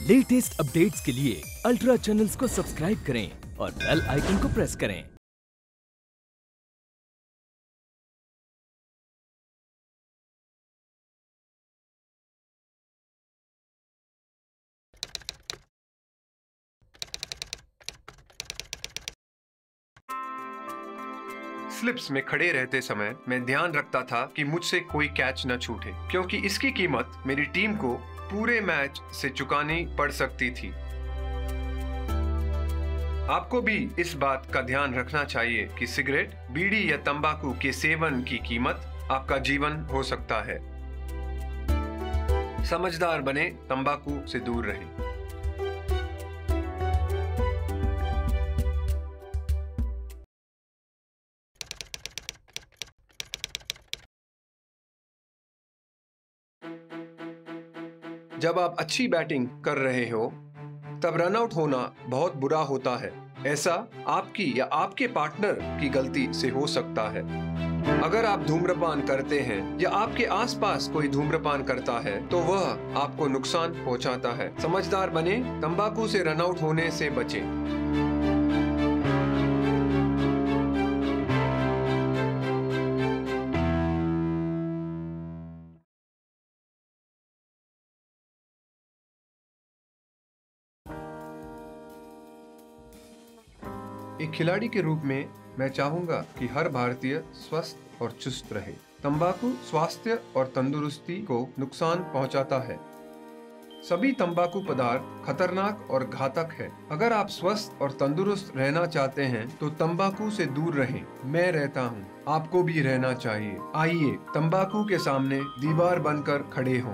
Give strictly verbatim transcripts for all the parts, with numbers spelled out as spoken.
Latest updates के लिए ultra channels को सब्सक्राइब करें और बेल आइकन को प्रेस करें। स्लिप्स में खड़े रहते समय मैं ध्यान रखता था कि मुझसे कोई कैच न छूटे, क्योंकि इसकी कीमत मेरी टीम को पूरे मैच से चुकानी पड़ सकती थी। आपको भी इस बात का ध्यान रखना चाहिए कि सिगरेट, बीड़ी या तंबाकू के सेवन की कीमत आपका जीवन हो सकता है। समझदार बने, तंबाकू से दूर रहें। जब आप अच्छी बैटिंग कर रहे हो तब रन आउट होना बहुत बुरा होता है। ऐसा आपकी या आपके पार्टनर की गलती से हो सकता है। अगर आप धूम्रपान करते हैं या आपके आसपास कोई धूम्रपान करता है तो वह आपको नुकसान पहुंचाता है। समझदार बने, तंबाकू से रन आउट होने से बचें। एक खिलाड़ी के रूप में मैं चाहूंगा कि हर भारतीय स्वस्थ और चुस्त रहे। तंबाकू स्वास्थ्य और तंदुरुस्ती को नुकसान पहुंचाता है। सभी तंबाकू पदार्थ खतरनाक और घातक है। अगर आप स्वस्थ और तंदुरुस्त रहना चाहते हैं तो तंबाकू से दूर रहें। मैं रहता हूं, आपको भी रहना चाहिए। आइए तंबाकू के सामने दीवार बनकर खड़े हों।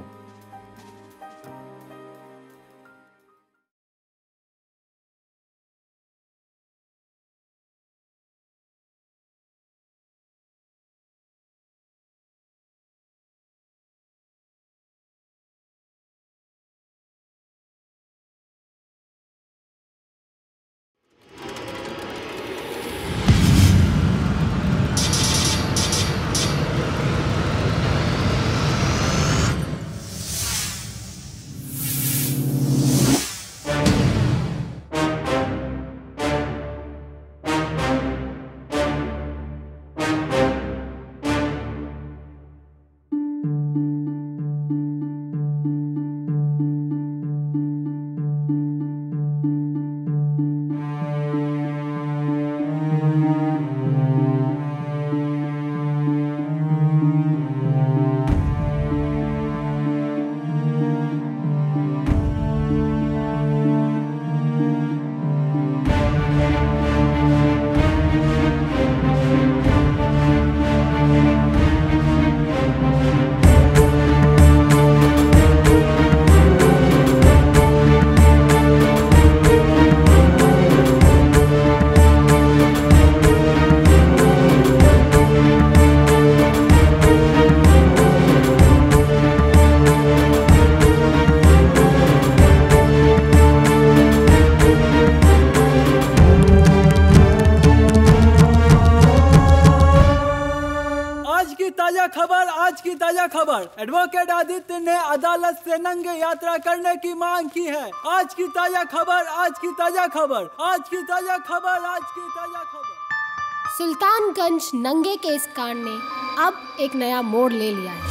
ताजा खबर आज की ताजा खबर एडवोकेट आदित्य ने अदालत से नंगे यात्रा करने की मांग की है। आज की ताजा खबर आज की ताजा खबर आज की ताजा खबर आज की ताजा खबर सुल्तानगंज नंगे के इस कांड ने अब एक नया मोड़ ले लिया है।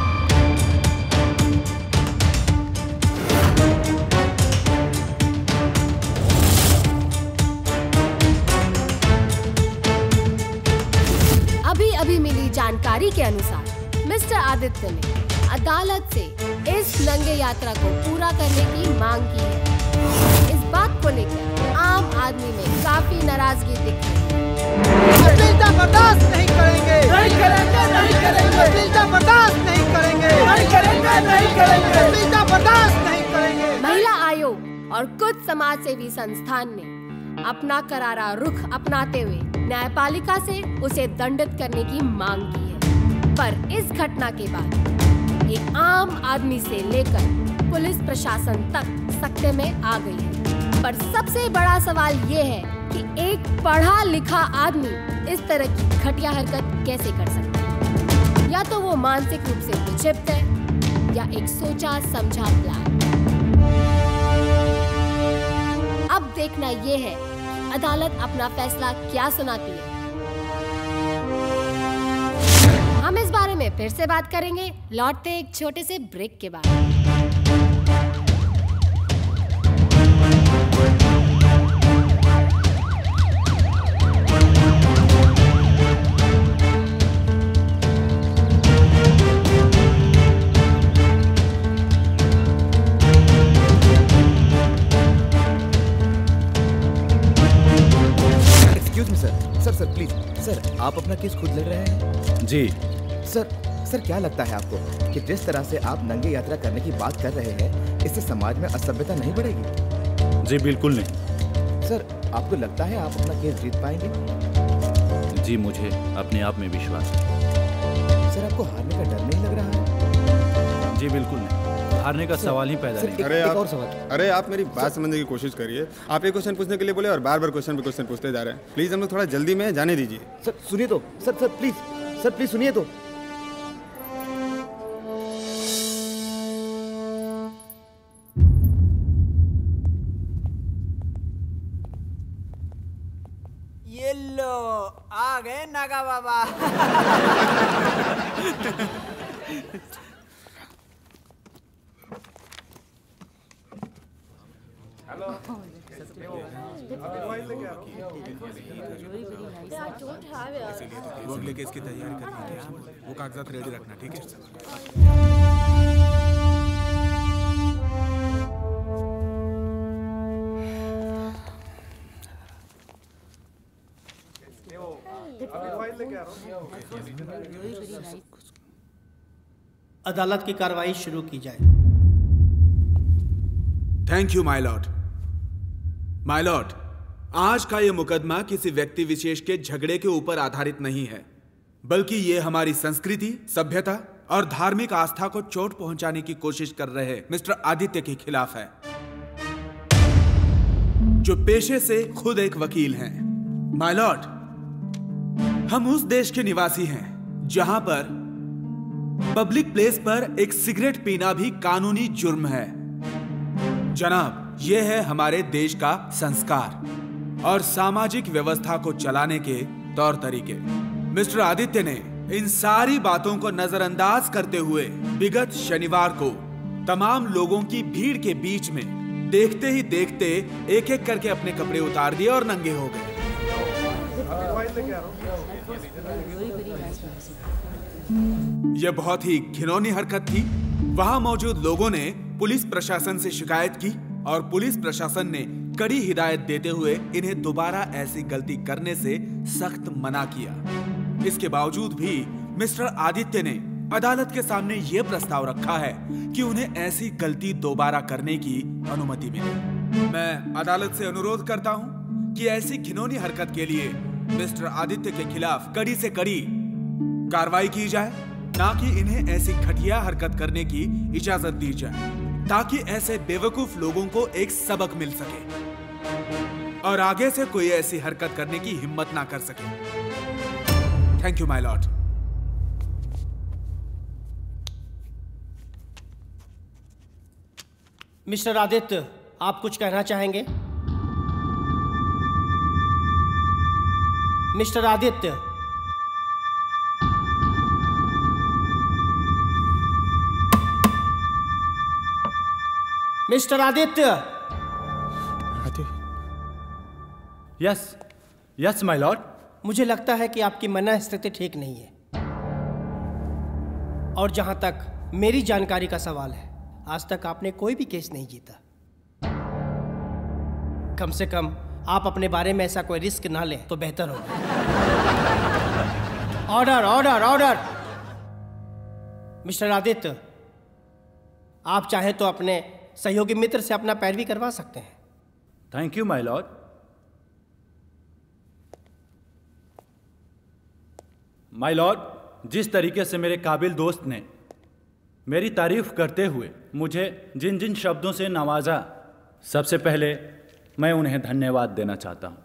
अभी अभी मिली जानकारी के अनुसार मिस्टर आदित्य ने अदालत से इस नंगे यात्रा को पूरा करने की मांग की है। इस बात को लेकर आम आदमी में काफी नाराजगी दिख रही है। अश्लीलता बर्दाश्त नहीं करेंगे, नहीं करेंगे, नहीं करेंगे। अश्लीलता बर्दाश्त नहीं करेंगे, नहीं करेंगे, नहीं करेंगे। अश्लीलता बर्दाश्त नहीं करेंगे। महिला आयोग और कुछ समाज सेवी संस्थान ने अपना करारा रुख अपनाते हुए न्यायपालिका से उसे दंडित करने की मांग की है। पर इस घटना के बाद एक आम आदमी से लेकर पुलिस प्रशासन तक सकते में आ गई है। पर सबसे बड़ा सवाल ये है कि एक पढ़ा लिखा आदमी इस तरह की घटिया हरकत कैसे कर सकता है। या तो वो मानसिक रूप से विक्षिप्त है या एक सोचा समझा प्लान। देखना ये है कि अदालत अपना फैसला क्या सुनाती है। हम इस बारे में फिर से बात करेंगे, लौटते एक छोटे से ब्रेक के बाद। सर सर प्लीज सर, आप अपना केस खुद लड़ रहे हैं? जी सर। सर क्या लगता है आपको कि जिस तरह से आप नंगे यात्रा करने की बात कर रहे हैं, इससे समाज में असभ्यता नहीं बढ़ेगी? जी बिल्कुल नहीं। सर आपको लगता है आप अपना केस जीत पाएंगे? जी मुझे अपने आप में विश्वास है। सर आपको हारने का डर नहीं लग रहा है? जी बिल्कुल नहीं, हारने का सवाल ही पैदा नहीं। अरे आप, और सवाल। अरे आप मेरी बात समझने की कोशिश करिए। आप एक क्वेश्चन पूछने के लिए बोले और बार बार क्वेश्चन पे क्वेश्चन पूछते जा रहे हैं। प्लीज हम लोग थोड़ा जल्दी में जाने दीजिए। सर सुनिए तो, sir sir please, sir please सुनिए तो। ये लो आ गए नागा बाबा। वो अगले केस की तैयारी करनी है, वो कागजात रेडी रखना, ठीक है? अदालत की कार्रवाई शुरू की जाए। Thank you my lord. My lord, आज का यह मुकदमा किसी व्यक्ति विशेष के झगड़े के ऊपर आधारित नहीं है, बल्कि यह हमारी संस्कृति, सभ्यता और धार्मिक आस्था को चोट पहुंचाने की कोशिश कर रहे मिस्टर आदित्य के खिलाफ है, जो पेशे से खुद एक वकील हैं। माय लॉर्ड, हम उस देश के निवासी हैं जहां पर पब्लिक प्लेस पर एक सिगरेट पीना भी कानूनी जुर्म है। जनाब, यह है हमारे देश का संस्कार और सामाजिक व्यवस्था को चलाने के तौर तरीके। मिस्टर आदित्य ने इन सारी बातों को नजरअंदाज करते हुए विगत शनिवार को तमाम लोगों की भीड़ के बीच में देखते ही देखते एक एक करके अपने कपड़े उतार दिए और नंगे हो गए। यह बहुत ही घिनौनी हरकत थी। वहां मौजूद लोगों ने पुलिस प्रशासन से शिकायत की और पुलिस प्रशासन ने कड़ी हिदायत देते हुए इन्हें दोबारा ऐसी गलती करने से सख्त मना किया। इसके बावजूद भी मिस्टर आदित्य ने अदालत के सामने यह प्रस्ताव रखा है कि उन्हें ऐसी गलती दोबारा करने की अनुमति मिले। मैं अदालत से अनुरोध करता हूं कि ऐसी घिनौनी हरकत के लिए मिस्टर आदित्य के खिलाफ कड़ी से कड़ी कार्रवाई की जाए, ना कि इन्हें ऐसी घटिया हरकत करने की इजाजत दी जाए, ताकि ऐसे बेवकूफ लोगों को एक सबक मिल सके और आगे से कोई ऐसी हरकत करने की हिम्मत ना कर सके। Thank you my lord. Mister Aditya, आप कुछ कहना चाहेंगे? Mister Aditya, mister Aditya. Yes yes my lord. मुझे लगता है कि आपकी मन स्थिति ठीक नहीं है, और जहां तक मेरी जानकारी का सवाल है, आज तक आपने कोई भी केस नहीं जीता। कम से कम आप अपने बारे में ऐसा कोई रिस्क ना लें तो बेहतर होगा। Order order order. Mister Aditya, आप चाहें तो अपने सहयोगी मित्र से अपना पैरवी करवा सकते हैं। Thank you my lord. My lord, जिस तरीके से मेरे काबिल दोस्त ने मेरी तारीफ करते हुए मुझे जिन जिन शब्दों से नवाजा, सबसे पहले मैं उन्हें धन्यवाद देना चाहता हूं।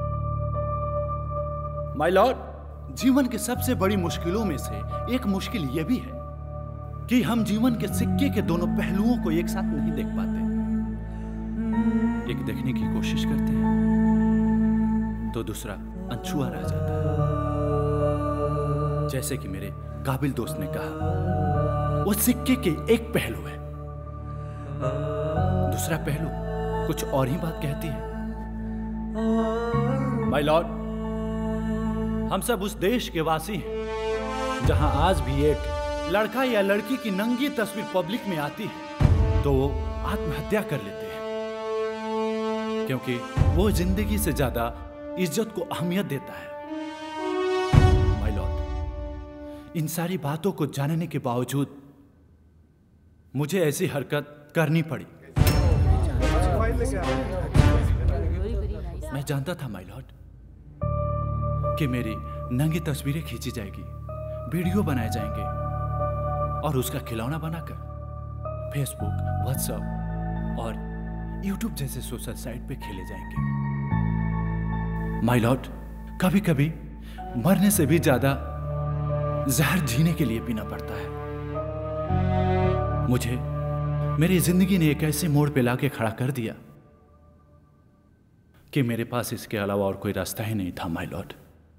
माय लॉर्ड, जीवन की सबसे बड़ी मुश्किलों में से एक मुश्किल यह भी है कि हम जीवन के सिक्के के दोनों पहलुओं को एक साथ नहीं देख पाते। एक देखने की कोशिश करते हैं तो दूसरा अनछुआ रह जाता है। जैसे कि मेरे काबिल दोस्त ने कहा, वो सिक्के के एक पहलू है, दूसरा पहलू कुछ और ही बात कहती है। माय लॉर्ड, हम सब उस देश के वासी हैं जहां आज भी एक लड़का या लड़की की नंगी तस्वीर पब्लिक में आती है तो वो आत्महत्या कर लेते हैं, क्योंकि वो जिंदगी से ज्यादा इज्जत को अहमियत देता है। माय लॉर्ड, इन सारी बातों को जानने के बावजूद मुझे ऐसी हरकत करनी पड़ी। मैं जानता था माय लॉर्ड कि मेरी नंगी तस्वीरें खींची जाएगी, वीडियो बनाए जाएंगे और उसका खिलौना बनाकर फेसबुक, व्हाट्सएप और यूट्यूब जैसे सोशल साइट पे खेले जाएंगे। माय लॉर्ड, कभी कभी मरने से भी ज्यादा जहर जीने के लिए पीना पड़ता है। मुझे मेरी जिंदगी ने एक ऐसे मोड़ पे लाके खड़ा कर दिया कि मेरे पास इसके अलावा और कोई रास्ता ही नहीं था। माय लॉर्ड,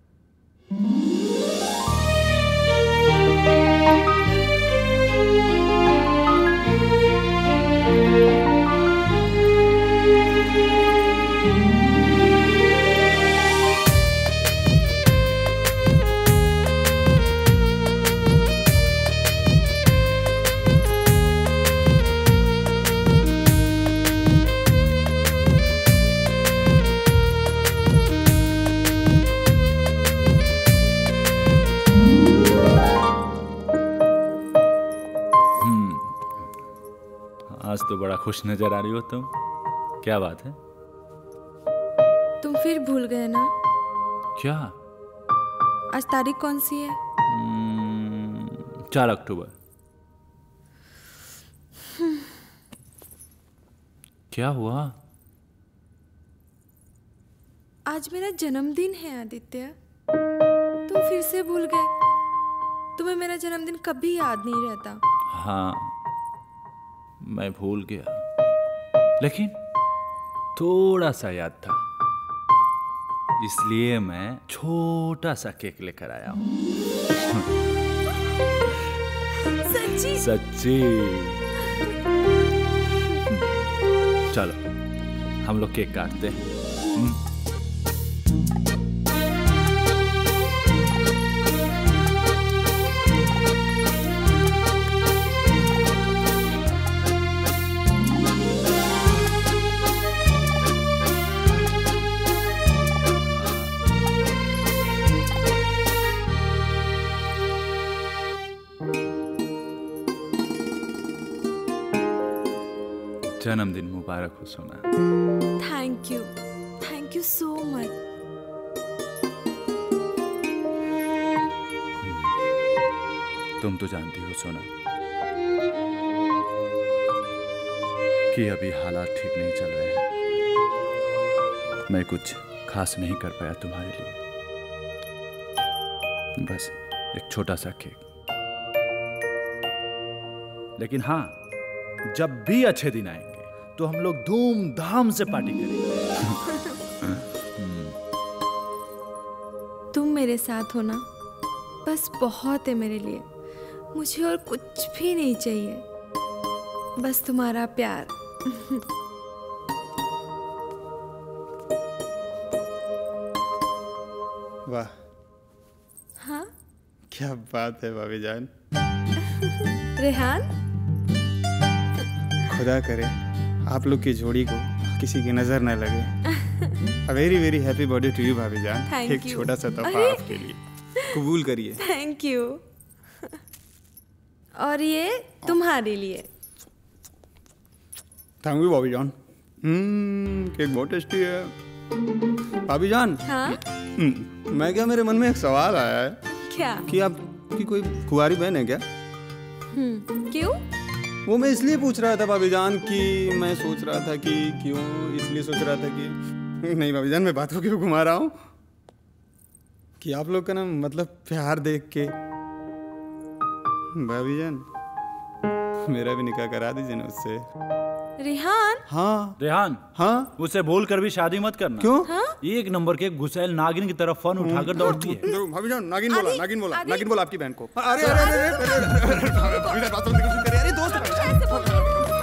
आज तो बड़ा खुश नजर आ रही हो तुम, क्या बात है? तुम फिर भूल गए ना? क्या? आज तारीख कौन सी है? चार अक्टूबर। क्या हुआ? आज मेरा जन्मदिन है आदित्य। तुम फिर से भूल गए। तुम्हें मेरा जन्मदिन कभी याद नहीं रहता। हाँ, मैं भूल गया, लेकिन थोड़ा सा याद था, इसलिए मैं छोटा सा केक लेकर आया हूँ। सच्ची? सच्ची। चलो हम लोग केक काटते हैं। जन्मदिन मुबारक हो Sona. Thank you, thank you so much. तुम तो जानती हो सोना कि अभी हालात ठीक नहीं चल रहे हैं। मैं कुछ खास नहीं कर पाया तुम्हारे लिए, बस एक छोटा सा केक। लेकिन हाँ, जब भी अच्छे दिन आएंगे तो हम लोग धूमधाम से पार्टी करेंगे। तुम मेरे साथ हो ना, बस बहुत है मेरे लिए। मुझे और कुछ भी नहीं चाहिए, बस तुम्हारा प्यार। वाह, हाँ? क्या बात है भाभी जान। रेहान, खुदा करे आप लोग की जोड़ी को किसी की नजर न लगे। A very very happy birthday to you भाभी जान। Thank एक you. छोटा सा तोहफा अरे! आपके लिए, कबूल करिए। Thank you. और ये तुम्हारे लिए। थैंक यू भाभी जान। हम्म, केक बहुत टेस्टी है भाभी जान। हाँ? हम्म, मैं क्या, मेरे मन में एक सवाल आया है। क्या? कि आपकी कोई कुंवारी बहन है क्या? हम्म, क्यों? वो मैं इसलिए पूछ रहा था भाभी जान कि मैं सोच रहा था कि क्यों, इसलिए सोच रहा था कि नहीं भाभी जान, मैं बात को क्यों घुमा रहा हूँ कि आप लोग का ना मतलब प्यार देख के भाभी जान मेरा भी निकाह करा दीजिए ना उससे। रेहान। हाँ रेहान। हाँ उसे भूल कर भी शादी मत करना। क्यों? हाँ? एक नंबर के गुस्सैल नागिन की तरफ फोन उठाकर दौड़ती है। देखो भाभी जान, नागिन बोला, आदि, नागिन बोला, आदि। नागिन बोला आपकी बहन को। अरे अरे अरे अरे भाभी जान बात समझ के अरे दोस्त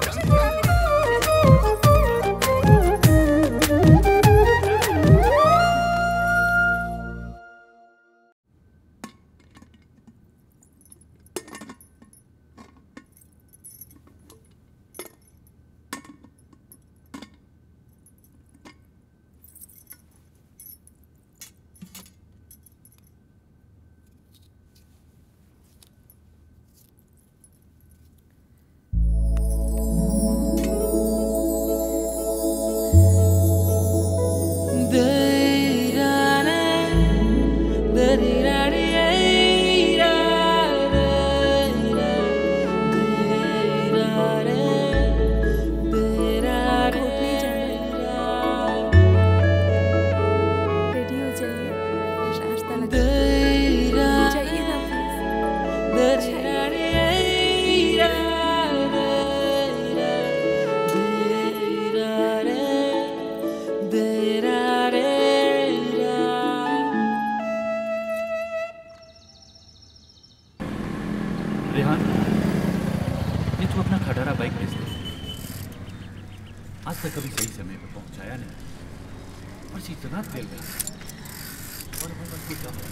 रेहान, ये तू अपना खटारा बाइक भेज दे। आज तक कभी सही समय पे पहुंचाया नहीं, बस इतना तेल गया और मैं बस कुछ कम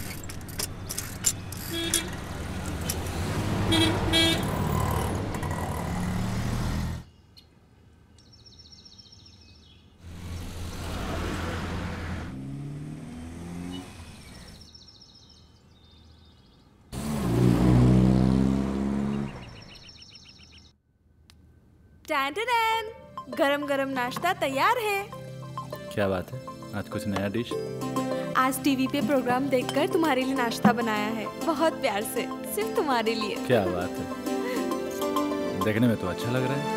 टैन गरम गरम नाश्ता तैयार है। क्या बात है, आज कुछ नया डिश? आज टीवी पे प्रोग्राम देखकर तुम्हारे लिए नाश्ता बनाया है, बहुत प्यार से, सिर्फ तुम्हारे लिए। क्या बात है, देखने में तो अच्छा लग रहा है।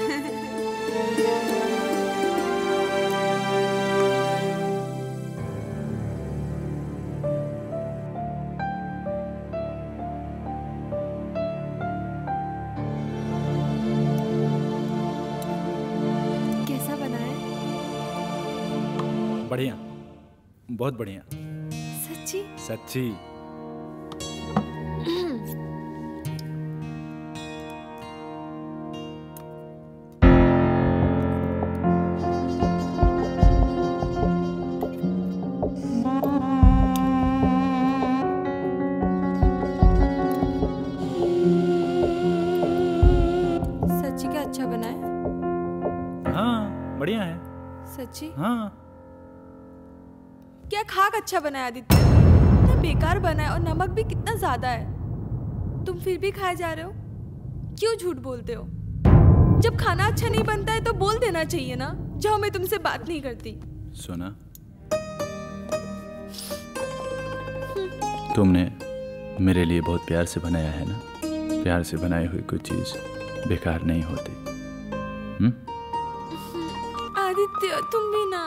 बढ़िया, बहुत बढ़िया। सच्ची? सच्ची। सच्ची क्या अच्छा बना है? हाँ बढ़िया है। सच्ची? हाँ। क्या खाक अच्छा बना है आदित्य? इतना बेकार बना है और नमक भी कितना ज्यादा है। तुम फिर भी खाए जा रहे हो? क्यों झूठ बोलते हो? जब खाना अच्छा नहीं बनता है तो बोल देना चाहिए ना। जाओ, मैं तुमसे बात नहीं करती। सुना, तुमने मेरे लिए बहुत प्यार से बनाया है ना। प्यार से बनाई हुई कोई चीज बेकार नहीं होती। हम्म? आदित्य तुम भी ना।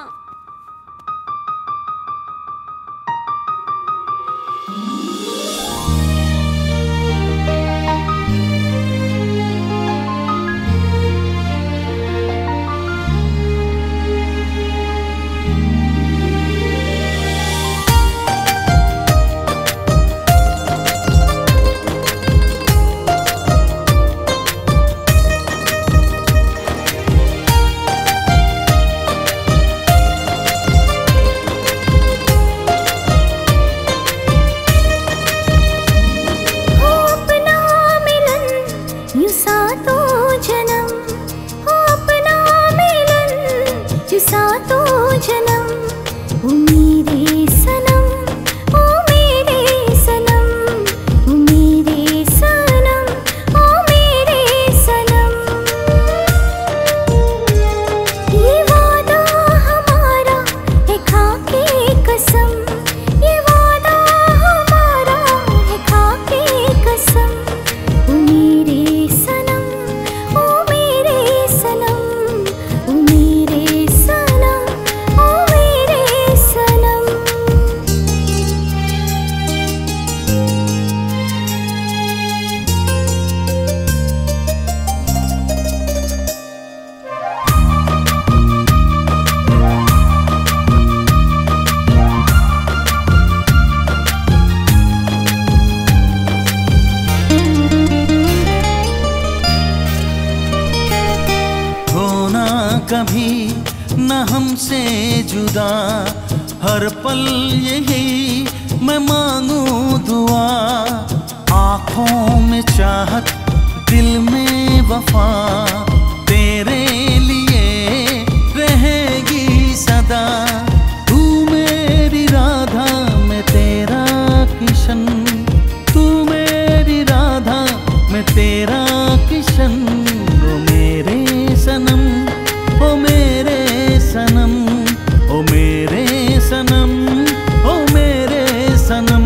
कभी न हमसे जुदा, हर पल यही मैं मांगू दुआ। आँखों में चाहत, दिल में वफा, तेरे लिए रहेगी सदा। तू मेरी राधा, मैं तेरा किशन, तू मेरी राधा, मैं तेरा किशन। ओ मेरे सनम, ओ मेरे सनम, ओ मेरे सनम, ओ मेरे सनम।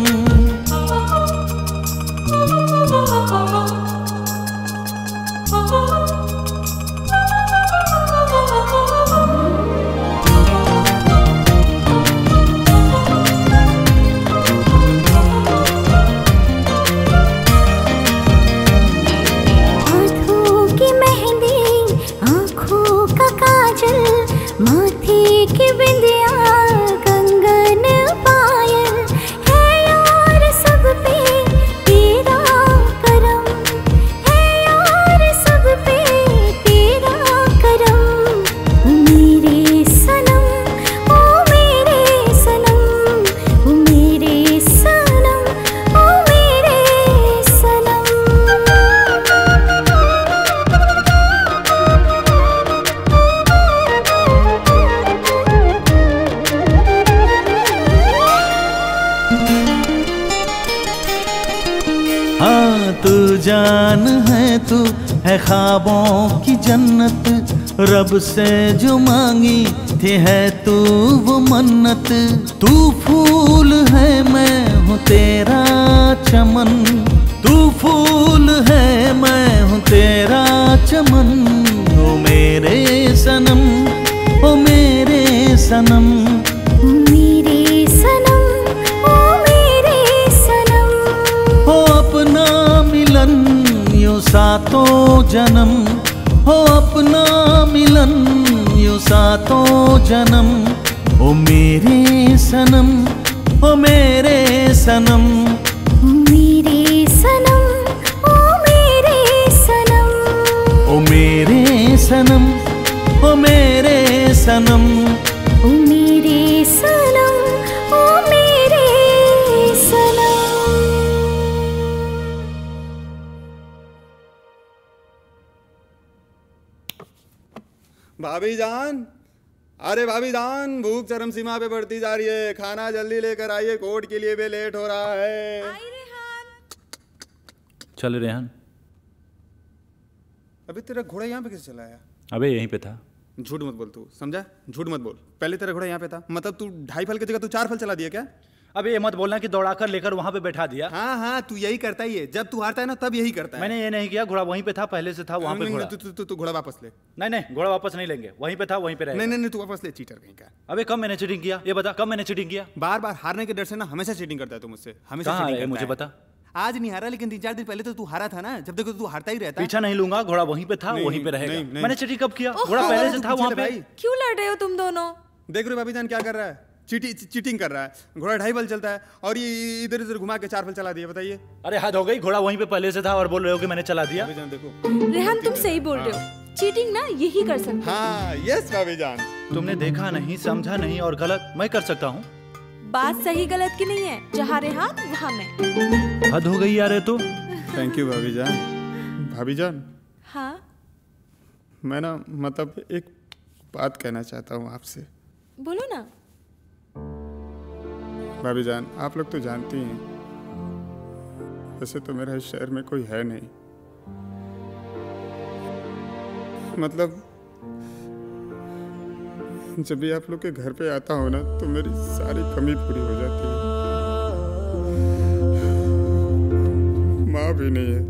माथे की बिंदिया, कंगन पायल, है यार सब पे तेरा करम, है यार सब पे तेरा करम। ओ मेरे सनम, ओ मेरे सनम, ओ मेरे सनम, ओ मेरे सनम। हाँ तू जान है, तू है ख्वाबों की जन्नत, रब से जो मांगी थी है तू वो मन्नत। तू फूल है, मैं हूँ तेरा चमन, तू फूल है, मैं हूँ तेरा चमन। ओ मेरे सनम, ओ मेरे सनम, ओ मेरे सनम, ओ मेरे सनम। हो अपना मिलन यूं सातों जन्म, हो अपना मिलन यूं सातों जन्म। ओ मेरे सनम, ओ मेरे सनम, ओ मेरे सनम, ओ मेरे सनम। ओ मेरे सनम, ओ मेरे सनम, ओ मेरे सनम, ओ मेरे सनम। भाभी जान, अरे भाभी जान, भूख चरम सीमा पे बढ़ती जा रही है, खाना जल्दी लेकर आइए, कोर्ट के लिए भी लेट हो रहा है। चल रेहान। अबे तेरा घोड़ा यहाँ पे कैसे चला आया? अबे यहीं पे था। झूठ मत बोल तू, समझा? झूठ मत बोल। पहले तेरा घोड़ा यहाँ पे था, मतलब तू ढाई फल की जगह तू चार फल चला दिया क्या? अबे ये मत बोलना कि दौड़ाकर लेकर वहां पे बैठा दिया। हाँ हाँ, तू यही करता ही है, जब तू हारता है ना तब यही करता है। मैंने ये नहीं किया, घोड़ा वहीं पे था, पहले से था वहां पे घोड़ा। तू तू तू घोड़ा वापस ले। नहीं नहीं, घोड़ा वापस नहीं लेंगे, वहीं पे था वहीं पे रहेगा। नहीं नहीं नहीं, तू वापस ले, चीटर कहीं का। अबे कब मैंने चीटिंग किया, ये बता, कब मैंने चीटिंग किया? बार बार हारने के डर से ना हमेशा चीटिंग करता है तू मुझसे, हमेशा कहाँ चीटिंग है, करता मुझे है। बता। आज नहीं हारा, लेकिन तीन चार दिन पहले तो तू हारा था ना, जब देखो तू हारता ही रहता है। पीछा नहीं लूंगा, घोड़ा वहीं पे था वहीं पे रहेगा। नहीं, नहीं। मैंने चीटिंग कब किया? घोड़ा पहले से था वहां पे। क्यों लड़ रहे हो तुम दोनों? देख रहे हो भाभी जान क्या कर रहा है, चीटी चीटिंग कर रहा है। घोड़ा ढाई फल चलता है और ये इधर उधर घुमा के चार फल चला दिया, बताइए। अरे हद हो गई, घोड़ा वहीं पे पहले से था और बोल रहे हो कि मैंने चला दिया। भाभी जान देखो, रेहान तुम सही बोल रहे हो, चीटिंग ना यही कर सकते। हाँ यस भाभी जान। तुमने देखा नहीं, समझा नहीं और गलत मैं कर सकता हूँ। बात सही गलत की नहीं है, जहाँ रेहान वहाँ मैं। हद हो गई यार ये तो। थैंक यू भाभी जान। भाभी जान, हाँ मैं ना मतलब एक बात कहना चाहता हूँ आपसे। बोलो ना। भाभी जान, आप लोग तो जानती हैं, वैसे तो मेरा इस शहर में कोई है नहीं, मतलब जब भी आप लोग के घर पे आता हूँ ना तो मेरी सारी कमी पूरी हो जाती है। माँ भी नहीं है।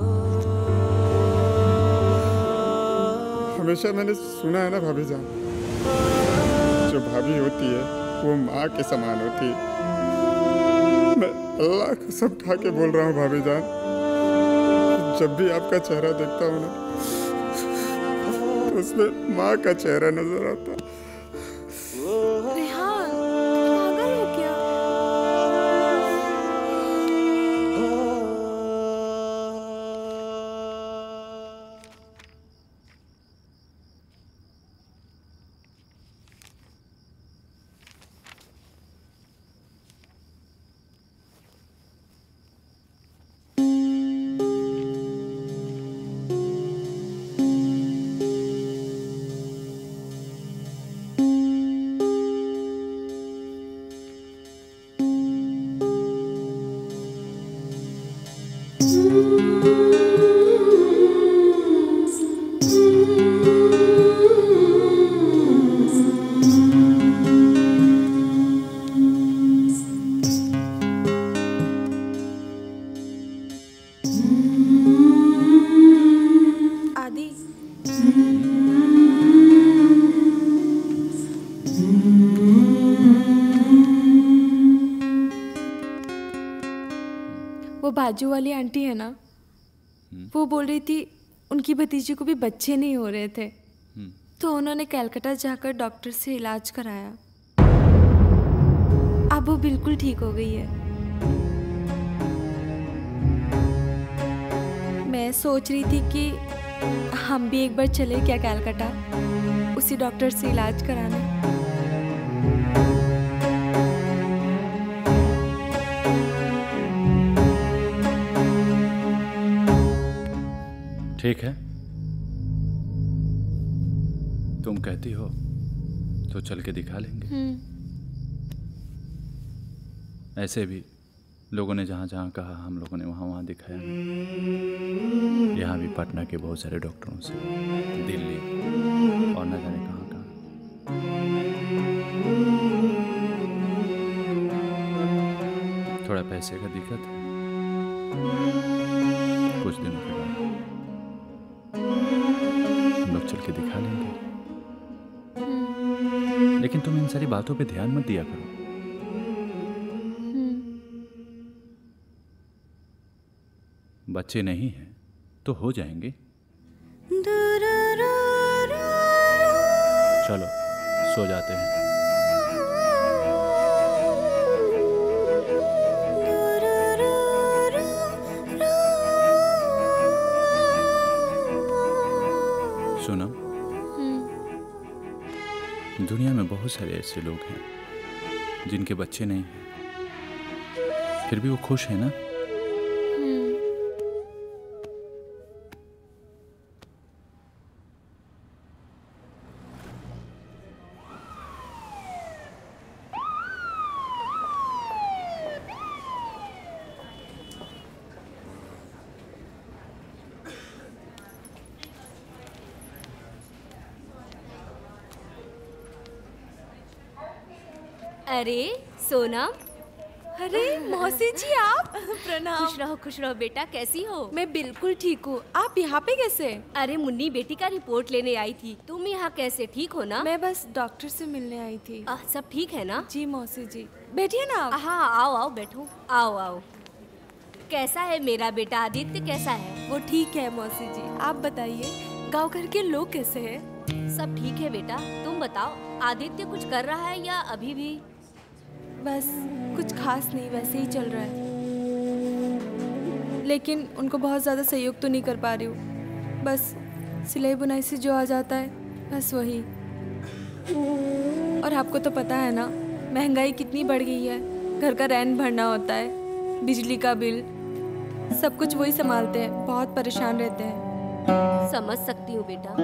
हमेशा मैंने सुना है ना भाभी जान, जो भाभी होती है वो माँ के समान होती है। मैं अल्लाह को सब खा के बोल रहा हूँ भाभी जान, जब भी आपका चेहरा देखता हूँ ना तो उसमें माँ का चेहरा नजर आता है। रेहान पागल हो क्या? बाजू वाली आंटी है ना, वो बोल रही थी उनकी भतीजी को भी बच्चे नहीं हो रहे थे, तो उन्होंने कलकत्ता जाकर डॉक्टर से इलाज कराया। अब वो बिल्कुल ठीक हो गई है। मैं सोच रही थी कि हम भी एक बार चले क्या कलकत्ता, उसी डॉक्टर से इलाज कराने। ठीक है, तुम कहती हो तो चल के दिखा लेंगे। ऐसे भी लोगों ने जहाँ जहाँ कहा हम लोगों ने वहाँ वहाँ दिखाया। यहाँ भी पटना के बहुत सारे डॉक्टरों से, दिल्ली और न जाने कहाँ कहाँ। थोड़ा पैसे का दिक्कत है, कुछ दिनों के बाद हम लोग चल के दिखा लेंगे। लेकिन तुम इन सारी बातों पे ध्यान मत दिया करो। बच्चे नहीं हैं तो हो जाएंगे। चलो सो जाते हैं। सुनो, दुनिया में बहुत सारे ऐसे लोग हैं जिनके बच्चे नहीं हैं, फिर भी वो खुश हैं ना। अरे सोनम। अरे मौसी जी आप। प्रणाम। खुश रहो खुश रहो बेटा, कैसी हो? मैं बिल्कुल ठीक हूँ। आप यहाँ पे कैसे? अरे मुन्नी बेटी का रिपोर्ट लेने आई थी। तुम यहाँ कैसे, ठीक हो ना? मैं बस डॉक्टर से मिलने आई थी। आ, सब ठीक है ना? जी मौसी जी। बैठिए ना आप। हाँ आओ आओ बैठो, आओ आओ। कैसा है मेरा बेटा आदित्य, कैसा है? वो ठीक है मौसी जी। आप बताइए गाँव घर के लोग कैसे है? सब ठीक है बेटा, तुम बताओ आदित्य कुछ कर रहा है या अभी भी? बस कुछ खास नहीं, वैसे ही चल रहा है। लेकिन उनको बहुत ज़्यादा सहयोग तो नहीं कर पा रही हूँ। बस सिलाई बुनाई से जो आ जाता है बस वही। और आपको तो पता है ना महंगाई कितनी बढ़ गई है। घर का रेंट भरना होता है, बिजली का बिल, सब कुछ वही संभालते हैं। बहुत परेशान रहते हैं। समझ सकती हूँ बेटा।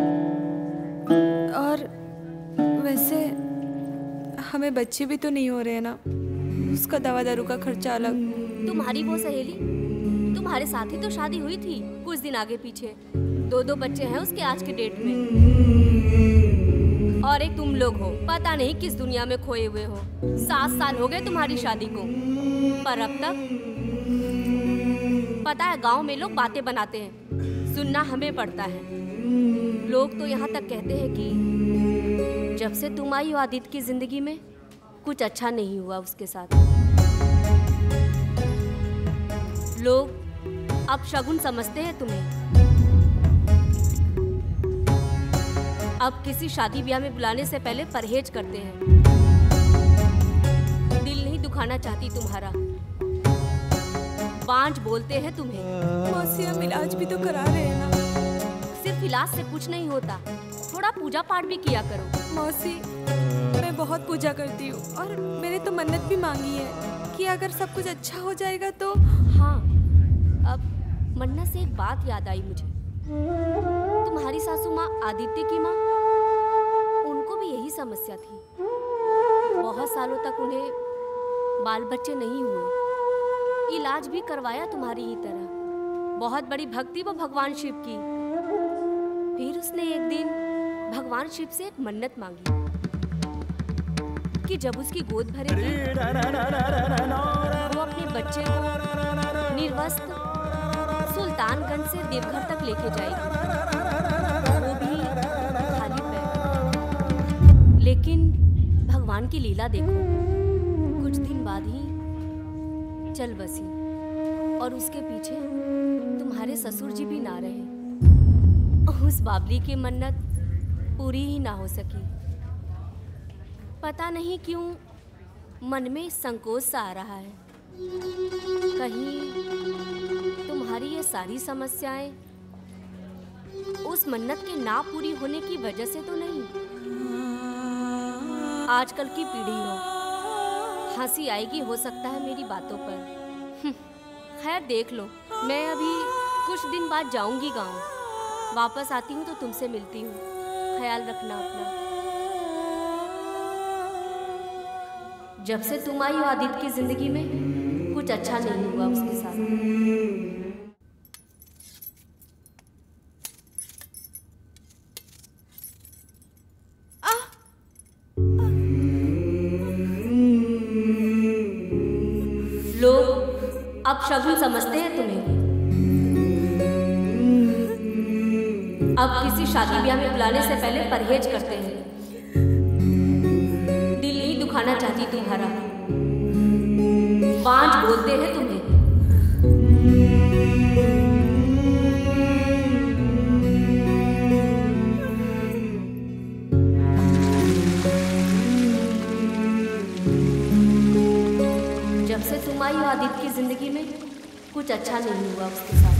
और वैसे हमें बच्चे भी तो नहीं हो रहे हैं ना, उसका दवा दारू का खर्चा अलग। तुम्हारी वो सहेली, तुम्हारे साथ ही तो शादी हुई थी कुछ दिन आगे पीछे। दो दो बच्चे हैं उसके आज के डेट में। और एक तुम लोग हो, पता नहीं किस दुनिया में खोए हुए हो। सात साल हो गए तुम्हारी शादी को, पर अब तक पता है गांव में लोग बातें बनाते हैं, सुनना हमें पड़ता है। लोग तो यहाँ तक कहते हैं कि जब से तुम आई हो आदित्य की जिंदगी में कुछ अच्छा नहीं हुआ उसके साथ। लोग अब शगुन समझते हैं तुम्हें। अब किसी शादी ब्याह में बुलाने से पहले परहेज करते हैं। दिल नहीं दुखाना चाहती तुम्हारा, बांझ बोलते हैं तुम्हें। मौसी हम इलाज भी तो करा रहे हैं ना। सिर्फ इलाज से कुछ नहीं होता, थोड़ा पूजा पाठ भी किया करो। मौसी मैं बहुत पूजा करती हूँ और मैंने तो मन्नत भी मांगी है कि अगर सब कुछ अच्छा हो जाएगा तो। हाँ, अब मन्नत से एक बात याद आई मुझे। तुम्हारी सासू माँ आदित्य की माँ, उनको भी यही समस्या थी। बहुत सालों तक उन्हें बाल बच्चे नहीं हुए। इलाज भी करवाया तुम्हारी ही तरह। बहुत बड़ी भक्ति वो भगवान शिव की। फिर उसने एक दिन भगवान शिव से एक मन्नत मांगी कि जब उसकी गोद भरेगी वो अपने बच्चे को निर्वस्त्र सुल्तानगंज से देवघर तक लेके जाएगी, वो भी खाली पैर। लेकिन भगवान की लीला देखो, कुछ दिन बाद ही चल बसी और उसके पीछे तुम्हारे ससुर जी भी ना रहे। उस बाबली की मन्नत पूरी ही ना हो सकी। पता नहीं क्यों मन में संकोच सा आ रहा है। कहीं तुम्हारी ये सारी समस्याएं उस मन्नत के ना पूरी होने की वजह से तो नहीं? आजकल की पीढ़ी हो, हंसी आएगी हो सकता है मेरी बातों पर। खैर देख लो, मैं अभी कुछ दिन बाद जाऊंगी गांव। वापस आती हूँ तो तुमसे मिलती हूँ। ख्याल रखना अपना। जब से तुम आई हो आदित्य की जिंदगी में, कुछ अच्छा नहीं हुआ उसके साथ। लोग अब शगुन समझते हैं तुम्हें। अब किसी शादी ब्याह में बुलाने से पहले परहेज करते हैं। दिल नहीं दुखाना चाहती तुम्हारा, बांझ बोलते हैं तुम्हें। जब से तुम आई हो आदित्य की जिंदगी में, कुछ अच्छा नहीं हुआ उसके साथ।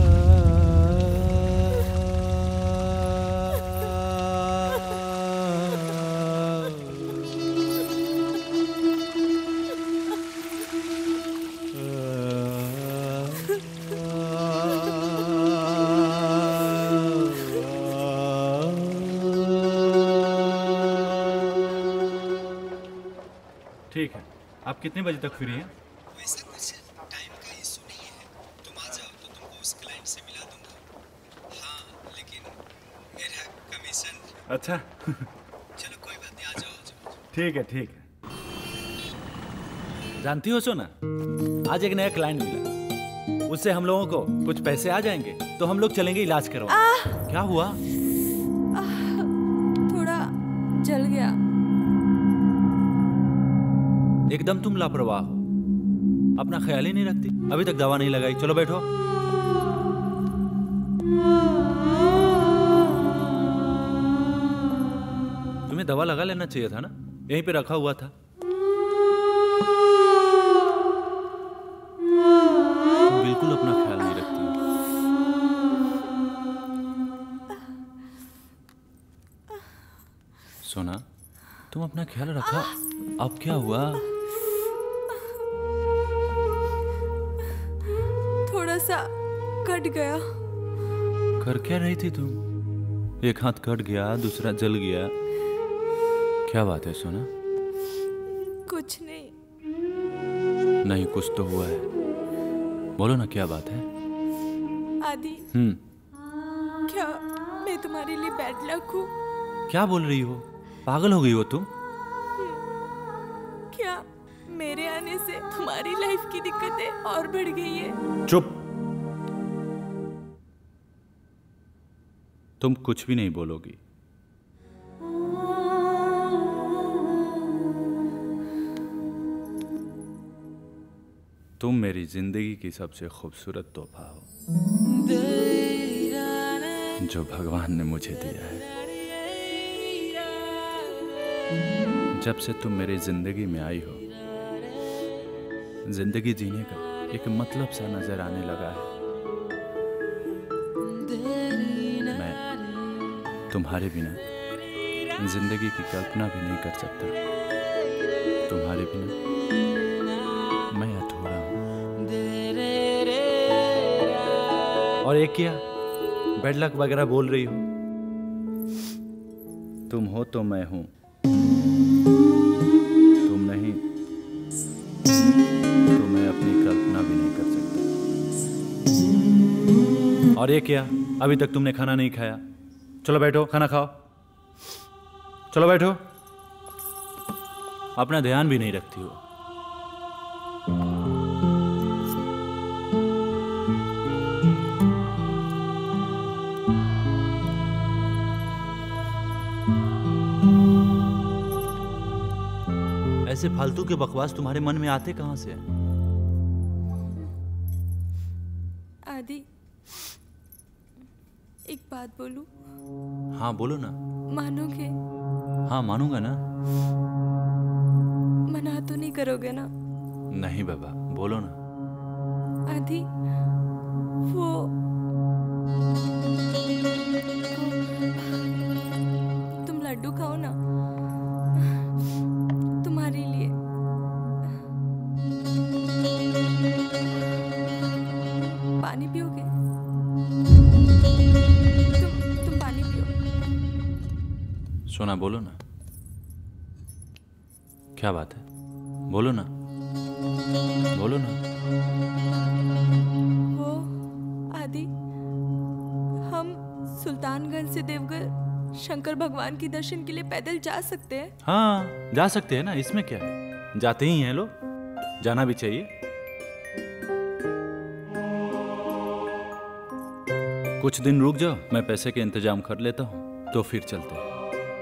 ठीक है, आप कितने बजे तक फ्री हैं? वैसा कुछ टाइम का इशू नहीं है। तुम आ जाओ तो तुमको उस क्लाइंट से मिला दूंगा। हाँ, लेकिन मेरा कमीशन। अच्छा। चलो कोई बात नहीं, आ जाओ आ जाओ। ठीक है ठीक है। जानती हो सोना, आज एक नया क्लाइंट मिला। उससे हम लोगों को कुछ पैसे आ जाएंगे तो हम लोग चलेंगे इलाज करवाने। क्या हुआ? आ, थोड़ा जल गया। एकदम तुम लापरवाह हो, अपना ख्याल ही नहीं रखती। अभी तक दवा नहीं लगाई। चलो बैठो। तुम्हें दवा लगा लेना चाहिए था ना, यहीं पे रखा हुआ था। तुम बिल्कुल अपना ख्याल नहीं रखती। सोना, तुम अपना ख्याल रखा। अब क्या हुआ? थोड़ा सा कट गया। कर क्या रही थी तुम? एक हाथ कट गया, दूसरा जल गया। क्या बात है सोना? कुछ नहीं। नहीं, कुछ तो हुआ है। बोलो ना, क्या बात है? आदि, हम्म क्या मैं तुम्हारे लिए बैड लक हूँ? क्या बोल रही हो? पागल हो गई हो तुम? क्या मेरे आने से तुम्हारी लाइफ की दिक्कतें और बढ़ गई है? चुप। तुम कुछ भी नहीं बोलोगी। तुम मेरी जिंदगी की सबसे खूबसूरत तोहफा हो जो भगवान ने मुझे दिया है। जब से तुम मेरी जिंदगी में आई हो, जिंदगी जीने का एक मतलब सा नजर आने लगा है। मैं तुम्हारे बिना जिंदगी की कल्पना भी नहीं कर सकता। तुम्हारे बिना मैं अधूरा हूं। और एक क्या बैड लक वगैरह बोल रही हो? तुम हो तो मैं हूं, तुम नहीं तो मैं अपनी कल्पना भी नहीं कर सकता। और ये क्या, अभी तक तुमने खाना नहीं खाया? चलो बैठो, खाना खाओ। चलो बैठो। अपना ध्यान भी नहीं रखती हो। ऐसे फालतू के बकवास तुम्हारे मन में आते कहां से? एक बात बोलूं? हाँ बोलो ना। मानोगे? हाँ मानूंगा ना। मना तो नहीं करोगे ना? नहीं बाबा, बोलो ना। आदि, वो तुम लड्डू खाओ ना, तुम्हारे लिए। पानी पियोगे? तुम तुम पानी पियो। सोना बोलो ना, क्या बात है? बोलो ना, बोलो ना। वो आदि, हम सुल्तानगंज से देवघर शंकर भगवान के दर्शन के लिए पैदल जा सकते हैं? हाँ जा सकते हैं ना, इसमें क्या है, जाते ही हैं लोग, जाना भी चाहिए। कुछ दिन रुक जाओ, मैं पैसे के इंतजाम कर लेता हूँ, तो फिर चलते हैं।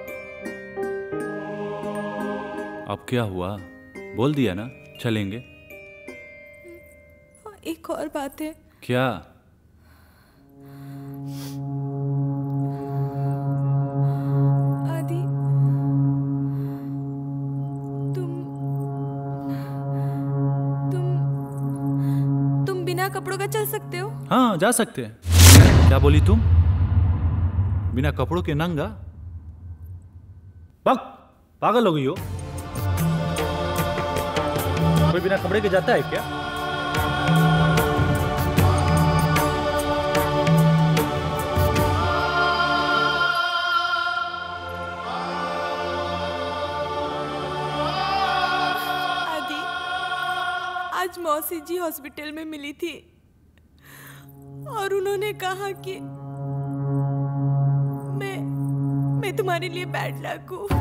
अब क्या हुआ, बोल दिया ना, चलेंगे। एक और बात है। क्या? आदि, तुम तुम तुम बिना कपड़ों का चल सकते हो? हाँ जा सकते हैं। क्या बोली तुम? बिना कपड़ों के नंगा? पग पागल हो गई हो? कोई बिना कपड़े के जाता है क्या? आदि, आज मौसी जी हॉस्पिटल में मिली थी और उन्होंने कहा कि मैं मैं तुम्हारे लिए बैड लक हूँ।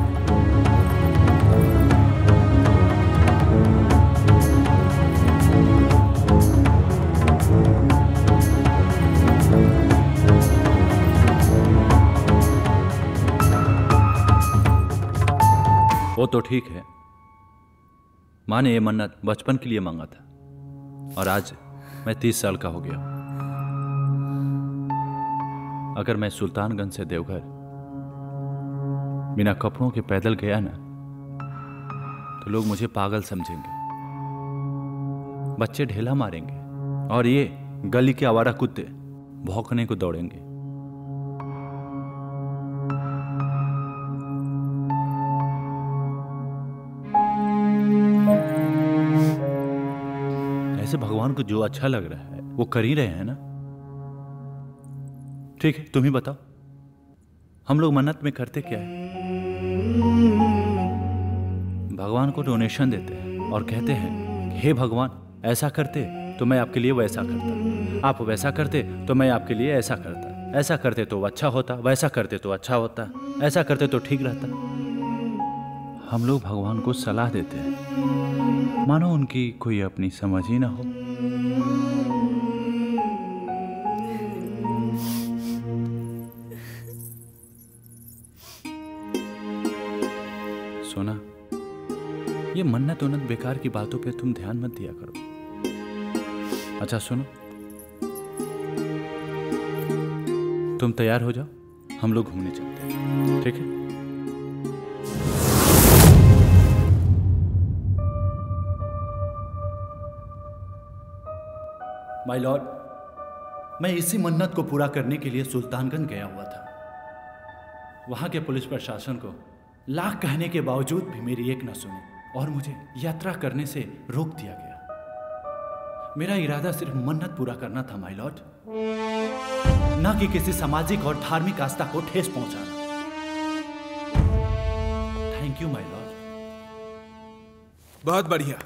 वो तो ठीक है, माँ ने ये मन्नत बचपन के लिए मांगा था और आज मैं तीस साल का हो गया हूं। अगर मैं सुल्तानगंज से देवघर बिना कपड़ों के पैदल गया ना, तो लोग मुझे पागल समझेंगे, बच्चे ढेला मारेंगे और ये गली के आवारा कुत्ते भौंकने को दौड़ेंगे। ऐसे भगवान को जो अच्छा लग रहा है वो कर ही रहे हैं ना। ठीक है, तुम ही बताओ, हम लोग मन्नत में करते क्या है? भगवान को डोनेशन देते हैं और कहते हैं कि हे भगवान, ऐसा करते तो मैं आपके लिए वैसा करता, आप वैसा करते तो मैं आपके लिए ऐसा करता, ऐसा करते तो अच्छा होता, वैसा करते तो अच्छा होता, ऐसा करते तो ठीक रहता। हम लोग भगवान को सलाह देते हैं, मानो उनकी कोई अपनी समझ ही ना हो। सोना, ये मन्नत उन्नत बेकार की बातों पे तुम ध्यान मत दिया करो। अच्छा सुनो, तुम तैयार हो जाओ, हम लोग घूमने चलते हैं, ठीक है? माय लॉर्ड, मैं इसी मन्नत को पूरा करने के लिए सुल्तानगंज गया हुआ था। वहां के पुलिस प्रशासन को लाख कहने के बावजूद भी मेरी एक न सुनी और मुझे यात्रा करने से रोक दिया गया। मेरा इरादा सिर्फ मन्नत पूरा करना था माय लॉर्ड, न कि किसी सामाजिक और धार्मिक आस्था को ठेस पहुंचाना। Thank you my lord. बहुत बढ़िया,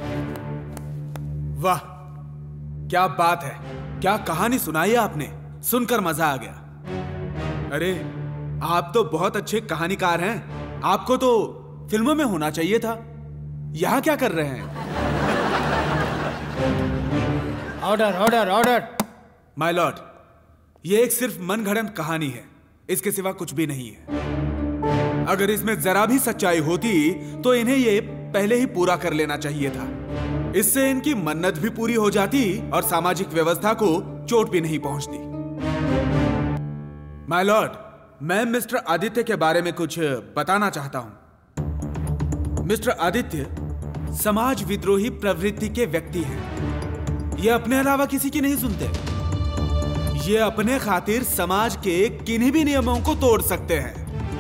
वाह क्या बात है, क्या कहानी सुनाई आपने, सुनकर मजा आ गया। अरे आप तो बहुत अच्छे कहानीकार हैं, आपको तो फिल्मों में होना चाहिए था। यहां क्या कर रहे हैं? Order order order. My lord, ये एक सिर्फ मनगढ़ंत कहानी है, इसके सिवा कुछ भी नहीं है। अगर इसमें जरा भी सच्चाई होती तो इन्हें ये पहले ही पूरा कर लेना चाहिए था। इससे इनकी मन्नत भी पूरी हो जाती और सामाजिक व्यवस्था को चोट भी नहीं पहुंचती। माय लॉर्ड, मैं मिस्टर आदित्य के बारे में कुछ बताना चाहता हूं। मिस्टर आदित्य समाज विद्रोही प्रवृत्ति के व्यक्ति हैं। ये अपने अलावा किसी की नहीं सुनते। ये अपने खातिर समाज के किन्हीं भी नियमों को तोड़ सकते हैं।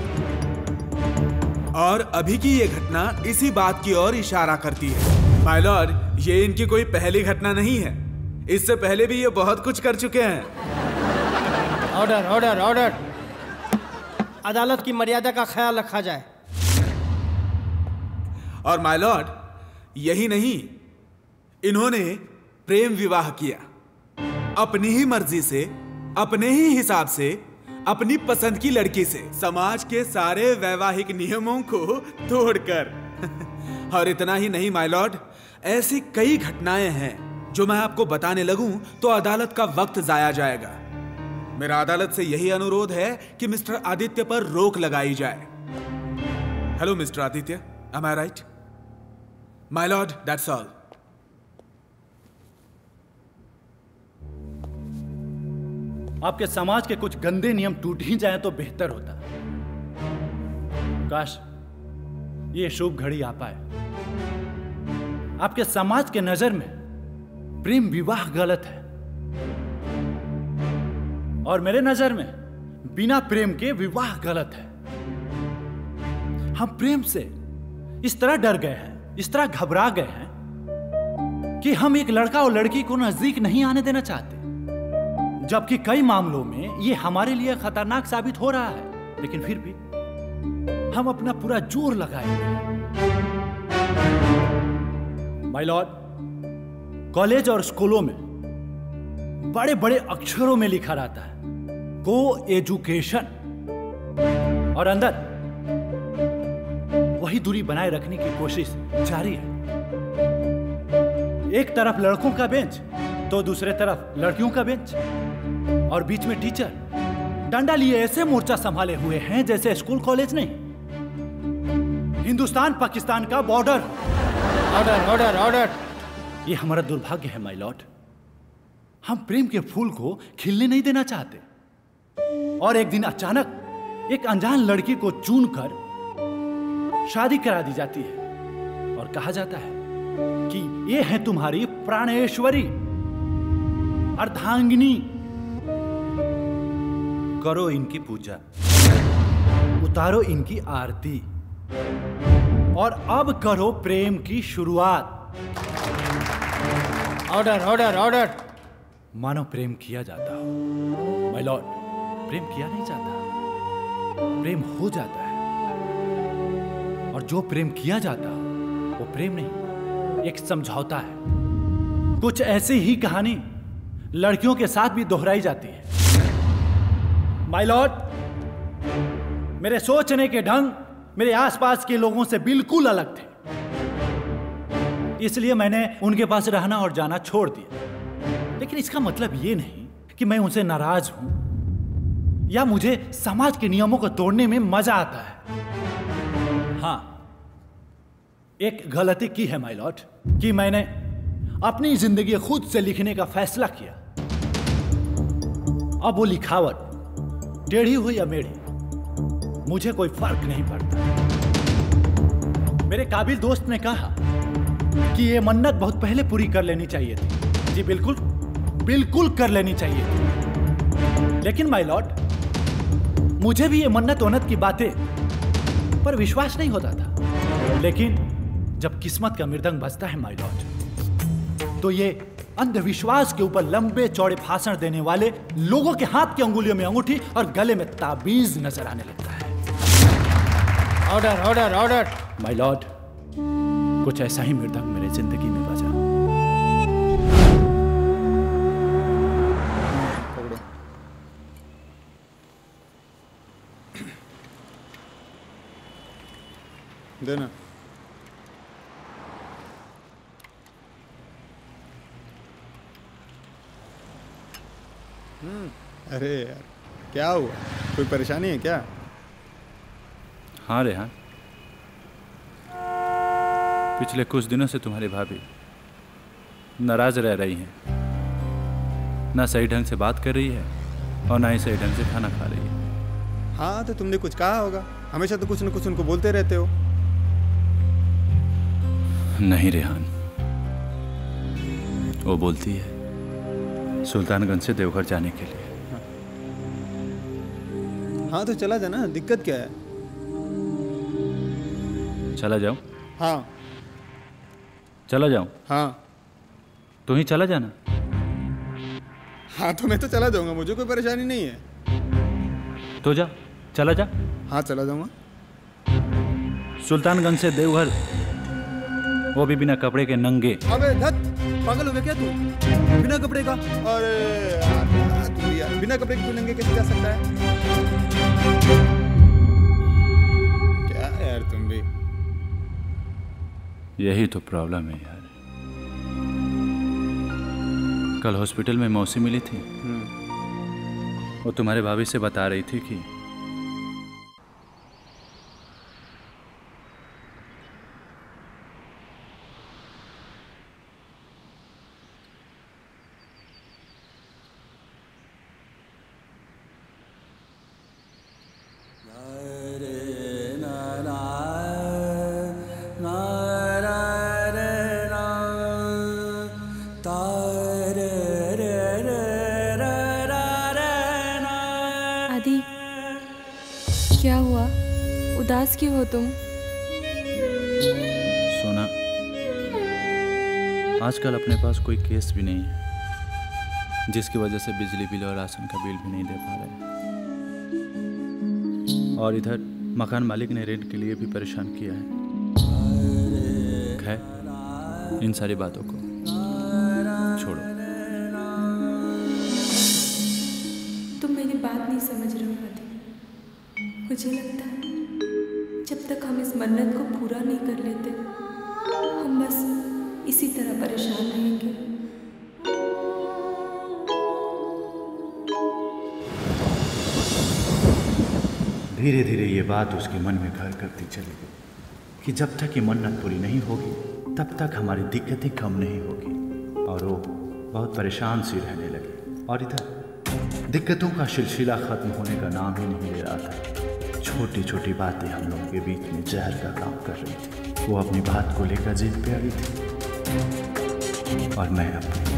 और अभी की ये घटना इसी बात की ओर इशारा करती है। माय लॉर्ड, ये इनकी कोई पहली घटना नहीं है। इससे पहले भी ये बहुत कुछ कर चुके हैं। Order order order. अदालत की मर्यादा का ख्याल रखा जाए। और माय लॉर्ड, यही नहीं, इन्होंने प्रेम विवाह किया अपनी ही मर्जी से, अपने ही हिसाब से, अपनी पसंद की लड़की से, समाज के सारे वैवाहिक नियमों को तोड़कर। और इतना ही नहीं माय लॉर्ड, ऐसी कई घटनाएं हैं जो मैं आपको बताने लगूं तो अदालत का वक्त जाया जाएगा। मेरा अदालत से यही अनुरोध है कि मिस्टर आदित्य पर रोक लगाई जाए। Hello mister Aditya, am I right? My lord, that's all. आपके समाज के कुछ गंदे नियम टूट ही जाए तो बेहतर होता। काश ये शुभ घड़ी आ पाए। आपके समाज के नजर में प्रेम विवाह गलत है, और मेरे नजर में बिना प्रेम के विवाह गलत है। हम प्रेम से इस तरह डर गए हैं, इस तरह घबरा गए हैं कि हम एक लड़का और लड़की को नजदीक नहीं आने देना चाहते, जबकि कई मामलों में यह हमारे लिए खतरनाक साबित हो रहा है। लेकिन फिर भी हम अपना पूरा जोर लगाए हुए हैं। माय लॉर्ड, कॉलेज और स्कूलों में बड़े बड़े अक्षरों में लिखा रहता है को एजुकेशन, और अंदर वही दूरी बनाए रखने की कोशिश जारी है। एक तरफ लड़कों का बेंच तो दूसरे तरफ लड़कियों का बेंच, और बीच में टीचर डंडा लिए ऐसे मोर्चा संभाले हुए हैं जैसे स्कूल कॉलेज नहीं, हिंदुस्तान पाकिस्तान का बॉर्डर। Order order order. ये हमारा दुर्भाग्य है माय लॉर्ड। हम प्रेम के फूल को खिलने नहीं देना चाहते, और एक दिन अचानक एक अनजान लड़की को चुनकर शादी करा दी जाती है और कहा जाता है कि ये है तुम्हारी प्राणेश्वरी, अर्धांगिनी। करो इनकी पूजा, उतारो इनकी आरती, और अब करो प्रेम की शुरुआत। Order order order. मानो प्रेम किया जाता हो। माय लॉर्ड, प्रेम किया नहीं जाता, प्रेम हो जाता है। और जो प्रेम किया जाता हो वो प्रेम नहीं, एक समझौता है। कुछ ऐसी ही कहानी लड़कियों के साथ भी दोहराई जाती है। माय लॉर्ड, मेरे सोचने के ढंग मेरे आसपास के लोगों से बिल्कुल अलग थे, इसलिए मैंने उनके पास रहना और जाना छोड़ दिया। लेकिन इसका मतलब यह नहीं कि मैं उनसे नाराज हूं या मुझे समाज के नियमों को तोड़ने में मजा आता है। हां, एक गलती की है माय लॉर्ड कि मैंने अपनी जिंदगी खुद से लिखने का फैसला किया। अब वो लिखावट टेढ़ी हो या मेढ़ी, मुझे कोई फर्क नहीं पड़ता। मेरे काबिल दोस्त ने कहा कि ये मन्नत बहुत पहले पूरी कर लेनी चाहिए थी। जी बिल्कुल, बिल्कुल कर लेनी चाहिए थी। लेकिन माय लॉर्ड, मुझे भी ये मन्नत वन्नत की बातें पर विश्वास नहीं होता था। लेकिन जब किस्मत का मृदंग बजता है माय लॉर्ड, तो ये अंधविश्वास के ऊपर लंबे चौड़े भाषण देने वाले लोगों के हाथ की अंगुलियों में अंगूठी और गले में ताबीज नजर आने लगता है। Order order order. My lord, कुछ ऐसा ही मृदंग मेरे जिंदगी में बजा। देना। अरे यार, क्या हुआ? कोई परेशानी है क्या? हाँ रेहान, पिछले कुछ दिनों से तुम्हारी भाभी नाराज रह रही हैं। ना सही ढंग से बात कर रही है और ना ही सही ढंग से खाना खा रही है। हाँ तो तुमने कुछ कहा होगा, हमेशा तो कुछ न कुछ उनको बोलते रहते हो। नहीं रेहान, वो बोलती है सुल्तानगंज से देवघर जाने के लिए। हाँ तो चला जाना, दिक्कत क्या है? चला जाऊं? हाँ। चला जाऊं? हाँ। तू ही चला जाना। हाँ तो मैं तो चला जाऊंगा, मुझे कोई परेशानी नहीं है। तो जा, चला जा। हाँ चला जाऊंगा। सुल्तानगंज से देवघर, वो भी बिना कपड़े के नंगे। अबे धत, पागल हो गया क्या तू? बिना कपड़े का? अरे यार, तू यार बिना कपड़े के तू नंगे कैसे जा सकता है? क्या यार तुम भी। यही तो प्रॉब्लम है यार। कल हॉस्पिटल में मौसी मिली थी, वो तुम्हारे भाभी से बता रही थी कि क्या हुआ? उदास क्यों हो तुम? सोना, आजकल अपने पास कोई केस भी नहीं है जिसकी वजह से बिजली बिल और राशन का बिल भी नहीं दे पा रहे, और इधर मकान मालिक ने रेंट के लिए भी परेशान किया है। खैर, इन सारी बातों को छोड़ो। तुम मेरी बात नहीं समझ रहे हो आदि। मुझे लगता है जब तक हम इस मन्नत को पूरा नहीं कर लेते, हम बस इसी तरह परेशान रहेंगे। धीरे धीरे ये बात उसके मन में घर करती चली गई कि जब तक ये मन्नत पूरी नहीं होगी तब तक हमारी दिक्कतें कम नहीं होगी, और वो बहुत परेशान सी रहने लगी। और इधर दिक्कतों का सिलसिला खत्म होने का नाम ही नहीं ले रहा था। छोटी छोटी बातें हम लोगों के बीच में जहर का काम कर रही थी। वो अपनी बात को लेकर जिद पे अड़ी थी और मैं अपनी।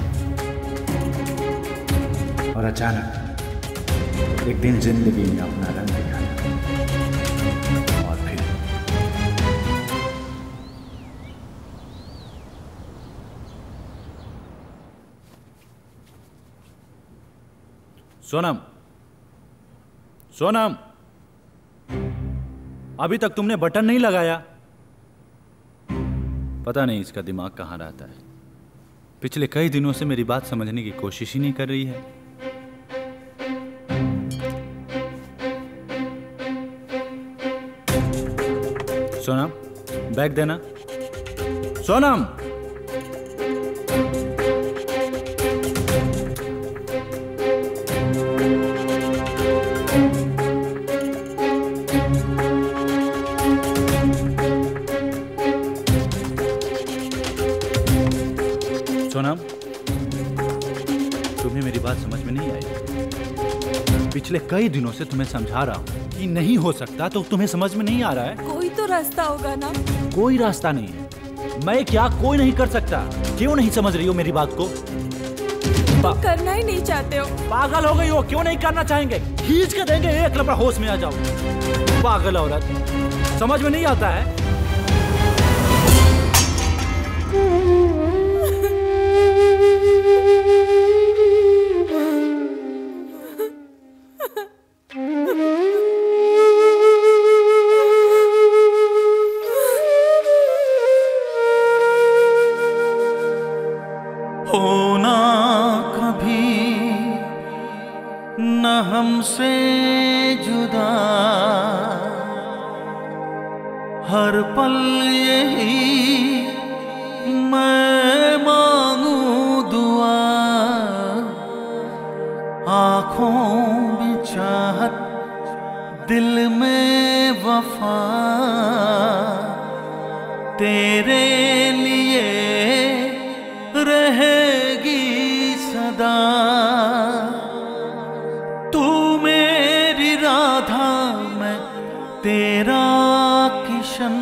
और अचानक एक दिन जिंदगी ने अपना रंग दिखाया, और फिर सोनम, सोनम, अभी तक तुमने बटन नहीं लगाया। पता नहीं इसका दिमाग कहाँ रहता है। पिछले कई दिनों से मेरी बात समझने की कोशिश ही नहीं कर रही है। सोनम, बैग देना। सोनम, सोनम, तुम्हें मेरी बात समझ में नहीं आई। पिछले कई दिनों से तुम्हें समझा रहा हूँ कि नहीं हो सकता, तो तुम्हें समझ में नहीं आ रहा है। कोई तो रास्ता होगा ना। कोई रास्ता नहीं है। मैं क्या कोई नहीं कर सकता? क्यों नहीं समझ रही हो मेरी बात को? तुम करना ही नहीं चाहते हो। पागल हो गई हो? क्यों नहीं करना चाहेंगे? खींच के देंगे एक लपड़ा, होश में आ जाओ। पागल औरत, समझ में नहीं आता है? होना कभी न हमसे जुदा, हर पल यही मैं मांगू दुआ। आँखों में चाहत, दिल में वफा, तेरे लिए रहेगी सदा। तू राधा मैं तेरा किशन,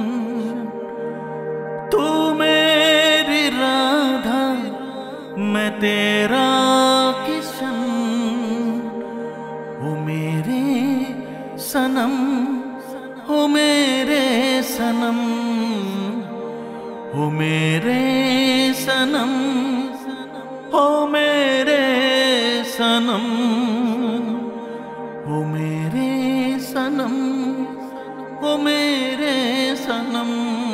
तू मेरी राधा मैं तेरा किशन। ओ मेरे सनम, ओ मेरे सनम, ओ मेरे सनम, ओ मेरे सनम, ओ मेरे सनम, ओ मेरे सनम,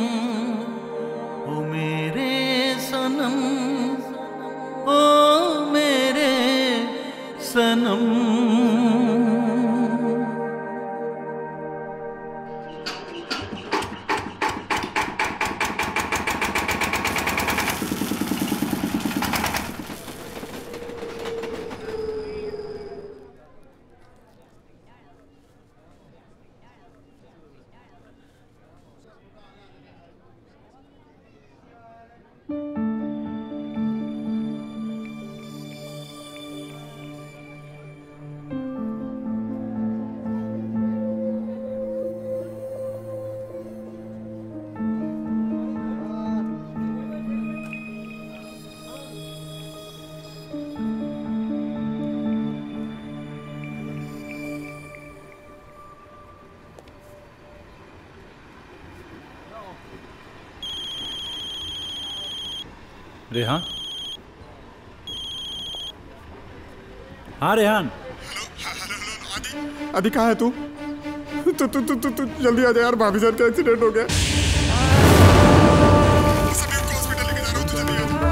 ओ मेरे सनम, ओ मेरे सनम। रेहान? हाँ रेहान। आदि कहाँ है तू? तू तू तू तू तू जल्दी आ जा यार, भाभी जान का एक्सीडेंट हो गया। सभी को हॉस्पिटल लेके जा रहा हूँ, तू जल्दी आ जा।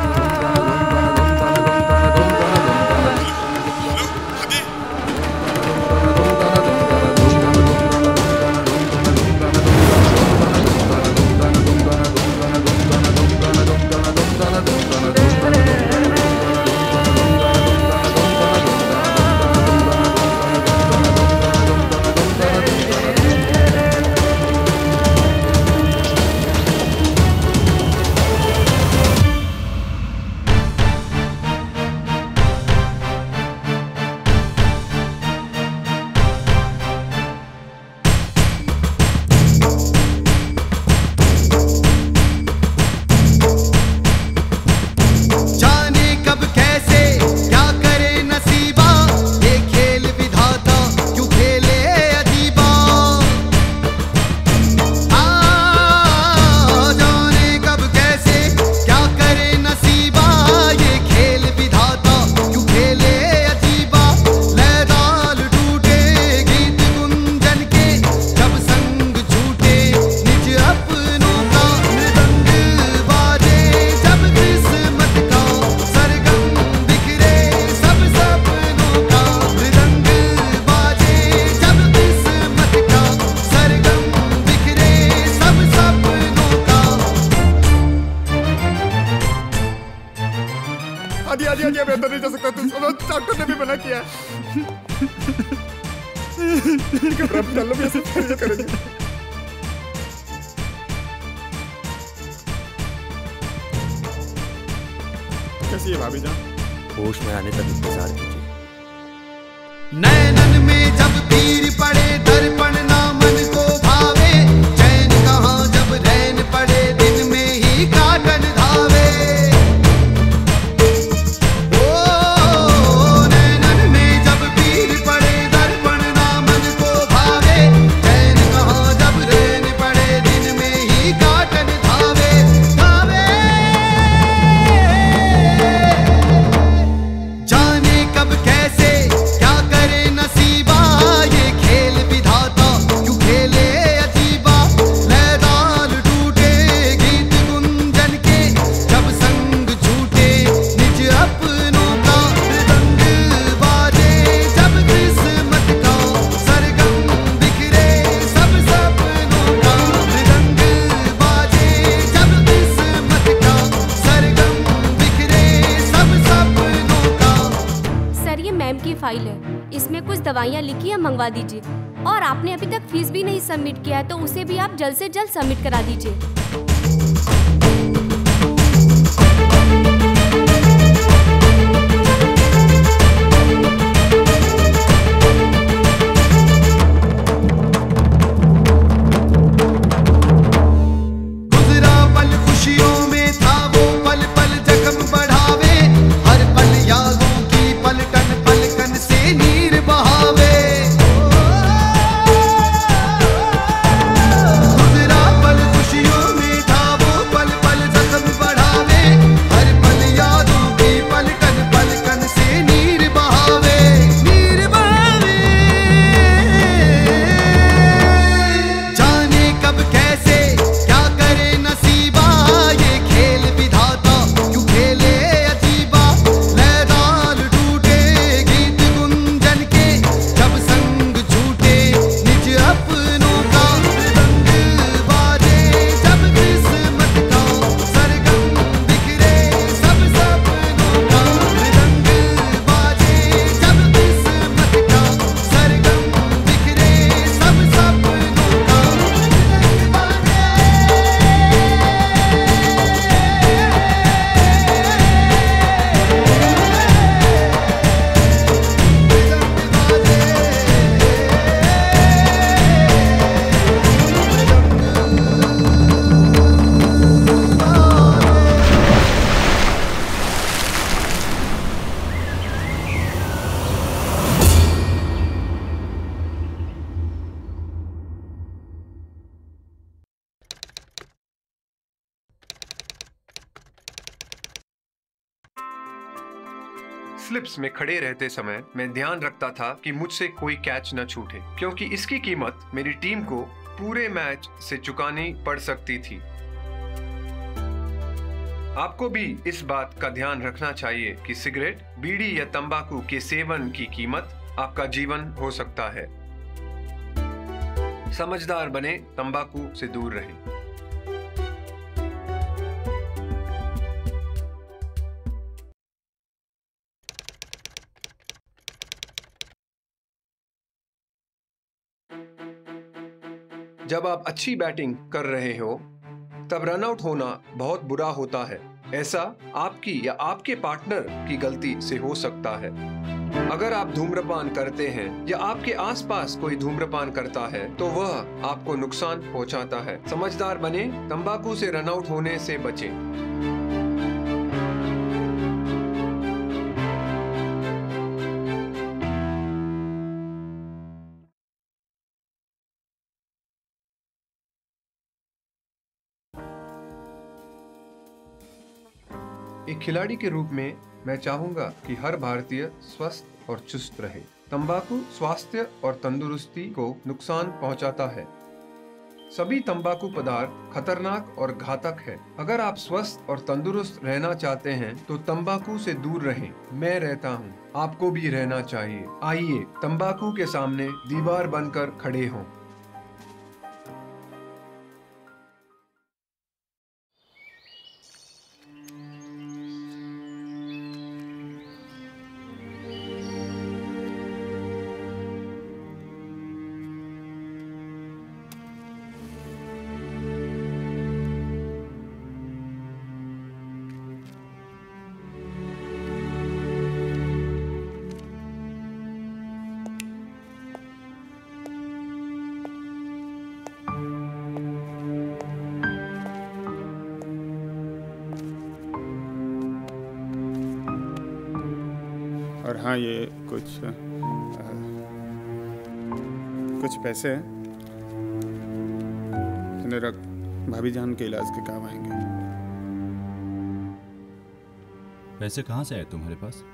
कैसी है भाभी जान? होश में आने तक इंतजार कीजिए। नैनन में जब तीर पड़े दर्पण ना मन को भावे, चैन कहाँ जब रैन पड़े दिन में ही काटन धावे। ओ नैनन में जब तीर पड़े दर्पण ना मन को भावे, चैन कहाँ जब रैन पड़े दिन में ही काटन धावे धावे। जाने कब कैसे क्या करे नसीबा, ये खेल विधाता क्यों खेले अजीबा। लैदाल टूटे गीत गुंजन के जब संग झूठे, निज अपनों का मृदंग बाजे। जब किस्मत का सरगम बिखरे, सब सपनों का मृदंग बाजे। जब किस्मत का सरगम बिखरे, सब सपनों का। सर ये मैम की फाइल है, इसमें कुछ दवाइयाँ लिखी है, मंगवा दीजिए। और आपने अभी तक फीस भी नहीं सबमिट किया है, तो उसे भी आप जल्द से जल्द सबमिट करा दीजिए। स्लिप्स में खड़े रहते समय मैं ध्यान रखता था कि मुझसे कोई कैच न छूटे, क्योंकि इसकी कीमत मेरी टीम को पूरे मैच से चुकानी पड़ सकती थी। आपको भी इस बात का ध्यान रखना चाहिए कि सिगरेट, बीड़ी या तंबाकू के सेवन की कीमत आपका जीवन हो सकता है। समझदार बने, तंबाकू से दूर रहें। जब आप अच्छी बैटिंग कर रहे हो तब रन आउट होना बहुत बुरा होता है। ऐसा आपकी या आपके पार्टनर की गलती से हो सकता है। अगर आप धूम्रपान करते हैं या आपके आसपास कोई धूम्रपान करता है तो वह आपको नुकसान पहुंचाता है। समझदार बने, तंबाकू से रन आउट होने से बचें। एक खिलाड़ी के रूप में मैं चाहूंगा कि हर भारतीय स्वस्थ और चुस्त रहे। तंबाकू स्वास्थ्य और तंदुरुस्ती को नुकसान पहुंचाता है। सभी तंबाकू पदार्थ खतरनाक और घातक है। अगर आप स्वस्थ और तंदुरुस्त रहना चाहते हैं तो तंबाकू से दूर रहें। मैं रहता हूं, आपको भी रहना चाहिए। आइए तंबाकू के सामने दीवार बनकर खड़े हों। और हाँ, ये कुछ आ, कुछ पैसे हैं, इन्हें रख, भाभी जान के इलाज के काम आएंगे। पैसे कहाँ से आए तुम्हारे पास?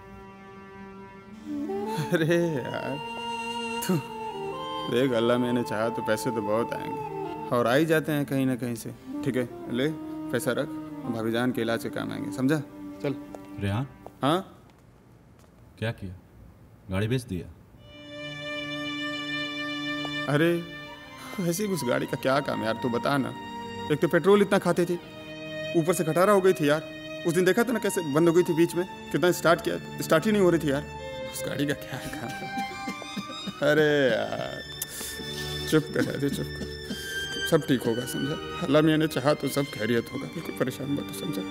अरे यार, तू देख, अल्लाह मैंने चाहा तो पैसे तो बहुत आएंगे और आ ही जाते हैं कहीं ना कहीं से। ठीक है, ले पैसा रख, भाभी जान के इलाज के काम आएंगे, समझा? चल। रेहान? हाँ? क्या किया? गाड़ी बेच दिया? अरे वैसे ही उस गाड़ी का क्या काम यार, तू बता ना। एक तो पेट्रोल इतना खाते थे, ऊपर से खटारा हो गई थी यार। उस दिन देखा था ना कैसे बंद हो गई थी बीच में, कितना स्टार्ट किया, स्टार्ट ही नहीं हो रही थी यार। उस गाड़ी का क्या काम। अरे यार चुप कर यार, चुप कर, सब ठीक होगा, समझा? अल्लाह मियां ने चाहा तो सब खैरियत होगा, बिल्कुल परेशान मत हो, समझा?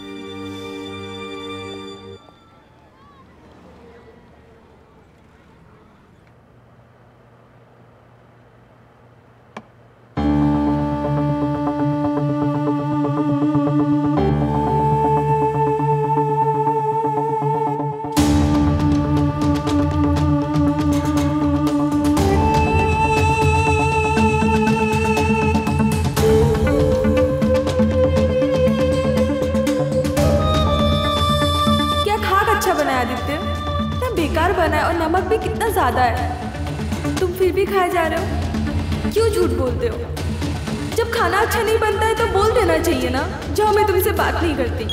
ज्यादा है, तुम फिर भी खाए जा रहे हो। क्यों झूठ बोलते हो? जब खाना अच्छा नहीं बनता है तो बोल देना चाहिए ना, जाओ मैं तुमसे बात नहीं करती।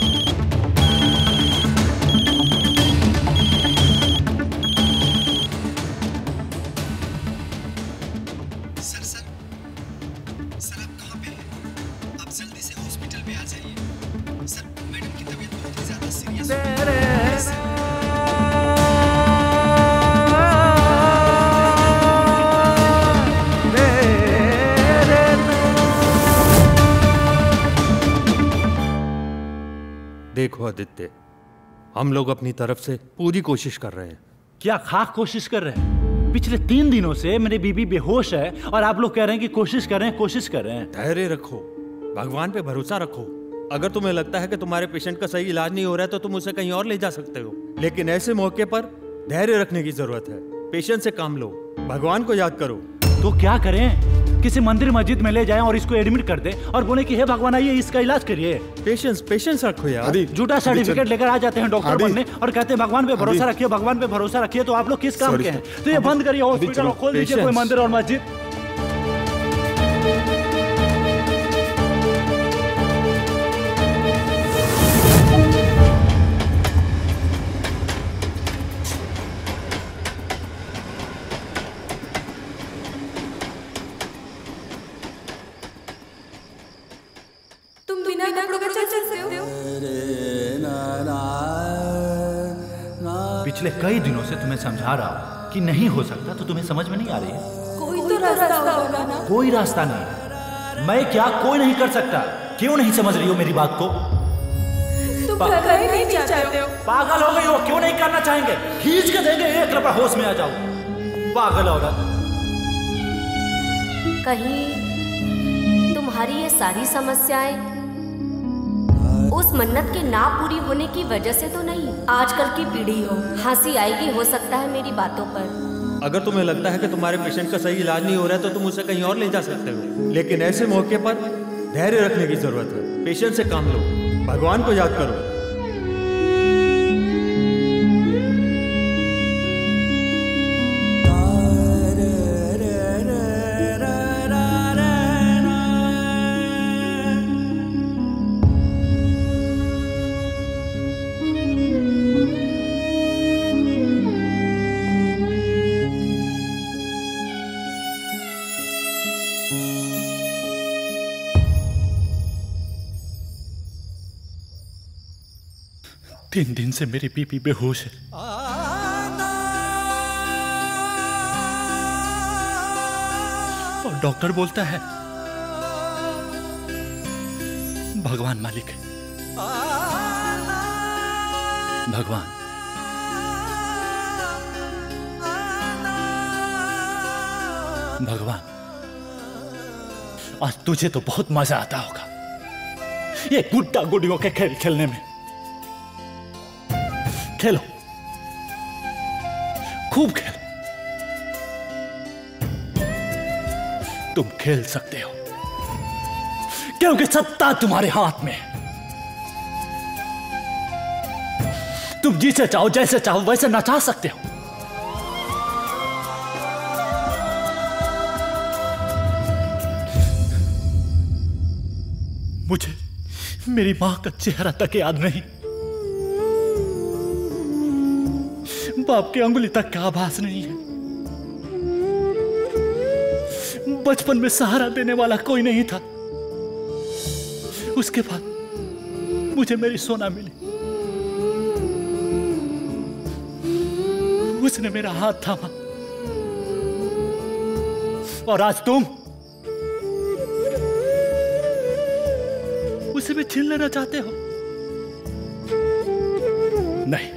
सर सर सर आप कहाँ पे हैं? आप जल्दी से हॉस्पिटल में आ जाइए। सर मैडम की तबीयत बहुत ही ज्यादा सीरियस है। देखो आदित्य, हम लोग अपनी तरफ से पूरी कोशिश कर रहे हैं। क्या खाक कोशिश कर रहे हैं? पिछले तीन दिनों से मेरी बीबी बेहोश है और आप लोग कह रहे हैं कि कोशिश कर रहे हैं, कोशिश कर रहे हैं। धैर्य रखो, भगवान पे भरोसा रखो। अगर तुम्हें लगता है कि तुम्हारे पेशेंट का सही इलाज नहीं हो रहा है तो तुम उसे कहीं और ले जा सकते हो, लेकिन ऐसे मौके पर धैर्य रखने की जरूरत है। पेशेंट से काम लो, भगवान को याद करो। तो क्या करें? किसी मंदिर मस्जिद में ले जाएं और इसको एडमिट कर दे और बोले कि हे भगवान आइए इसका इलाज करिए। पेशेंस पेशेंस रखो यार। झूठा सर्टिफिकेट लेकर आ जाते हैं डॉक्टर बनने और कहते हैं भगवान पे भरोसा रखिए, भगवान पे भरोसा रखिए। तो आप लोग किस काम के हैं? तो ये बंद करिए हॉस्पिटल, खोल दीजिए कोई मंदिर और मस्जिद। पिछले कई दिनों से तुम्हें समझा रहा हूं कि नहीं हो सकता, तो तुम्हें समझ में नहीं आ रही है? कोई तो रास्ता होगा ना। कोई रास्ता नहीं। मैं क्या कोई नहीं कर सकता? क्यों नहीं समझ रही हो मेरी बात को? तुम करना ही नहीं चाहते हो। पागल हो गई हो? क्यों नहीं करना चाहेंगे? खींच के देंगे एक लपड़ा, होश में आ जाओ। पागल औरत। कहीं तुम्हारी ये सारी समस्याएं उस मन्नत के ना पूरी होने की वजह से तो नहीं? आजकल की पीढ़ी हो, हंसी आएगी हो सकता है मेरी बातों पर। अगर तुम्हें लगता है कि तुम्हारे पेशेंट का सही इलाज नहीं हो रहा है तो तुम उसे कहीं और ले जा सकते हो, लेकिन ऐसे मौके पर धैर्य रखने की जरूरत है। पेशेंट से काम लो, भगवान को याद करो। तीन दिन से मेरी बीबी बेहोश है। और डॉक्टर बोलता है भगवान मालिक है। भगवान भगवान आज तुझे तो बहुत मजा आता होगा ये गुड्डा गुडियों के खेल खेलने में। खेलो, खूब खेलो। तुम खेल सकते हो क्योंकि सत्ता तुम्हारे हाथ में है। तुम जिसे चाहो जैसे चाहो वैसे नचा सकते हो। मुझे मेरी मां का चेहरा तक याद नहीं, बाप की अंगुली तक का आभास नहीं है। बचपन में सहारा देने वाला कोई नहीं था। उसके बाद मुझे मेरी सोना मिली, उसने मेरा हाथ थामा। और आज तुम उसे भी छीन लेना चाहते हो? नहीं,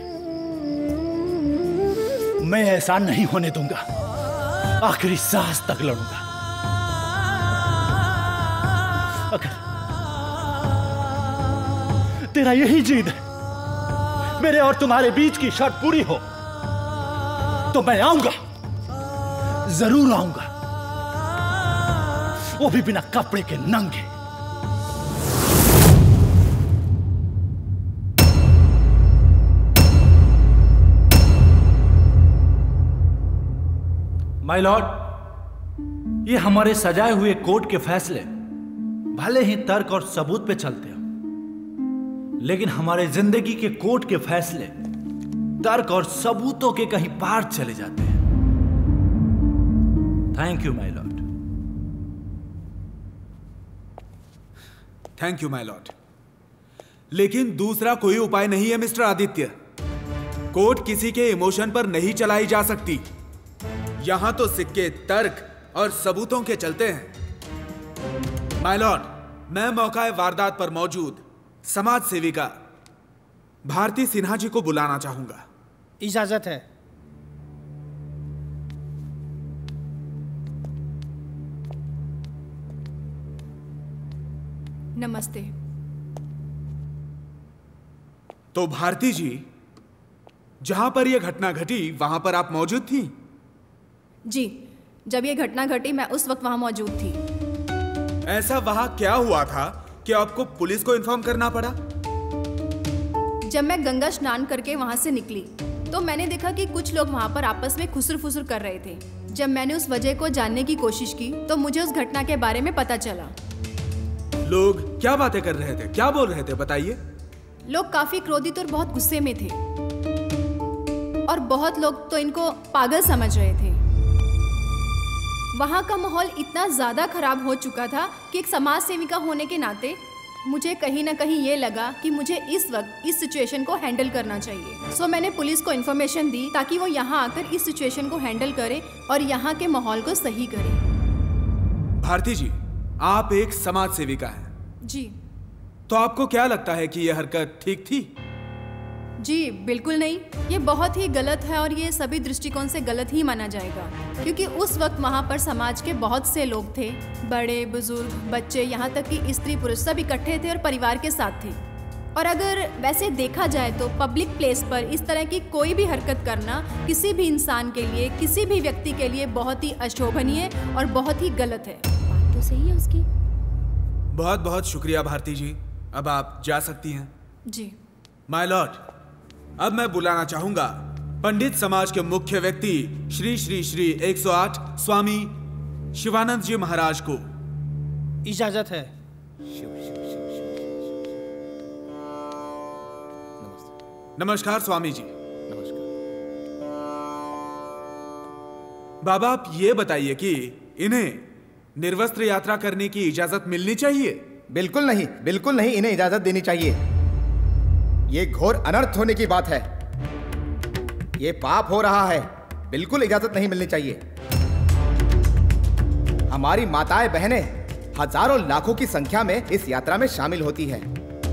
मैं ऐसा नहीं होने दूंगा। आखिरी सांस तक लड़ूंगा। अगर तेरा यही जिद है मेरे और तुम्हारे बीच की शर्त पूरी हो तो मैं आऊंगा, जरूर आऊंगा, वो भी बिना कपड़े के नंगे। माय लॉर्ड, ये हमारे सजाए हुए कोर्ट के फैसले भले ही तर्क और सबूत पे चलते हो, लेकिन हमारे जिंदगी के कोर्ट के फैसले तर्क और सबूतों के कहीं पार चले जाते हैं। Thank you my lord. Thank you my lord. लेकिन दूसरा कोई उपाय नहीं है मिस्टर आदित्य। कोर्ट किसी के इमोशन पर नहीं चलाई जा सकती। यहां तो सिक्के तर्क और सबूतों के चलते हैं। माय लॉर्ड, मैं मौकाए वारदात पर मौजूद समाज सेविका भारती सिन्हा जी को बुलाना चाहूंगा। इजाजत है। नमस्ते। तो भारती जी, जहां पर यह घटना घटी वहां पर आप मौजूद थी? जी, जब ये घटना घटी मैं उस वक्त वहाँ मौजूद थी। ऐसा वहाँ क्या हुआ था कि आपको पुलिस को इन्फॉर्म करना पड़ा? जब मैं गंगा स्नान करके वहाँ से निकली तो मैंने देखा कि कुछ लोग वहाँ पर आपस में खुसर फुसर कर रहे थे। जब मैंने उस वजह को जानने की कोशिश की तो मुझे उस घटना के बारे में पता चला। लोग क्या बातें कर रहे थे, क्या बोल रहे थे, बताइए। लोग काफी क्रोधित और बहुत गुस्से में थे और बहुत लोग तो इनको पागल समझ रहे थे। वहाँ का माहौल इतना ज्यादा खराब हो चुका था कि एक समाज सेविका होने के नाते मुझे कहीं ना कहीं ये लगा कि मुझे इस वक्त इस सिचुएशन को हैंडल करना चाहिए। सो मैंने पुलिस को इन्फॉर्मेशन दी ताकि वो यहाँ आकर इस सिचुएशन को हैंडल करे और यहाँ के माहौल को सही करे। भारती जी, आप एक समाज सेविका हैं। जी। तो आपको क्या लगता है कि यह हरकत ठीक थी? जी बिल्कुल नहीं, ये बहुत ही गलत है और ये सभी दृष्टिकोण से गलत ही माना जाएगा, क्योंकि उस वक्त वहाँ पर समाज के बहुत से लोग थे, बड़े बुजुर्ग बच्चे, यहाँ तक कि स्त्री पुरुष सब इकट्ठे थे और परिवार के साथ थे। और अगर वैसे देखा जाए तो पब्लिक प्लेस पर इस तरह की कोई भी हरकत करना किसी भी इंसान के लिए, किसी भी व्यक्ति के लिए बहुत ही अशोभनीय और बहुत ही गलत है। बात तो सही है उसकी। बहुत बहुत शुक्रिया भारती जी, अब आप जा सकती हैं। जी। माय लॉर्ड, अब मैं बुलाना चाहूंगा पंडित समाज के मुख्य व्यक्ति श्री श्री श्री एक सौ आठ स्वामी शिवानंद जी महाराज को। इजाजत है। नमस्कार स्वामी जी। बाबा, आप ये बताइए कि इन्हें निर्वस्त्र यात्रा करने की इजाजत मिलनी चाहिए? बिल्कुल नहीं, बिल्कुल नहीं, इन्हें इजाजत देनी चाहिए। ये घोर अनर्थ होने की बात है, ये पाप हो रहा है, बिल्कुल इजाजत नहीं मिलनी चाहिए। हमारी माताएं बहनें हजारों लाखों की संख्या में इस यात्रा में शामिल होती है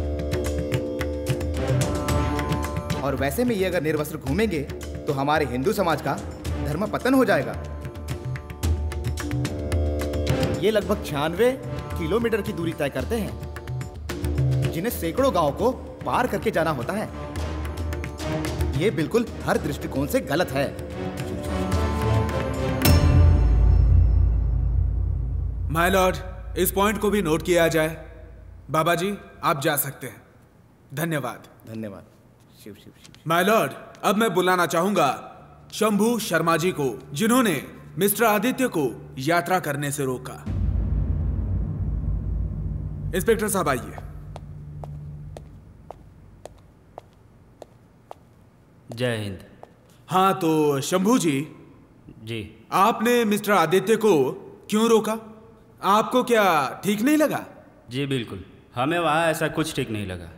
और वैसे में ये अगर निर्वस्त्र घूमेंगे तो हमारे हिंदू समाज का धर्म पतन हो जाएगा। ये लगभग छियानवे किलोमीटर की दूरी तय करते हैं, जिन्हें सैकड़ों गांवों को पार करके जाना होता है। ये बिल्कुल हर दृष्टिकोण से गलत है। माय लॉर्ड, इस पॉइंट को भी नोट किया जाए। बाबा जी, आप जा सकते हैं। धन्यवाद। धन्यवाद। शिव शिव शिव। माय लॉर्ड, अब मैं बुलाना चाहूंगा शंभू शर्मा जी को, जिन्होंने मिस्टर आदित्य को यात्रा करने से रोका। इंस्पेक्टर साहब आइए। जय हिंद। हाँ, तो शंभू जी जी, आपने मिस्टर आदित्य को क्यों रोका? आपको क्या ठीक नहीं लगा? जी बिल्कुल, हमें वहाँ ऐसा कुछ ठीक नहीं लगा।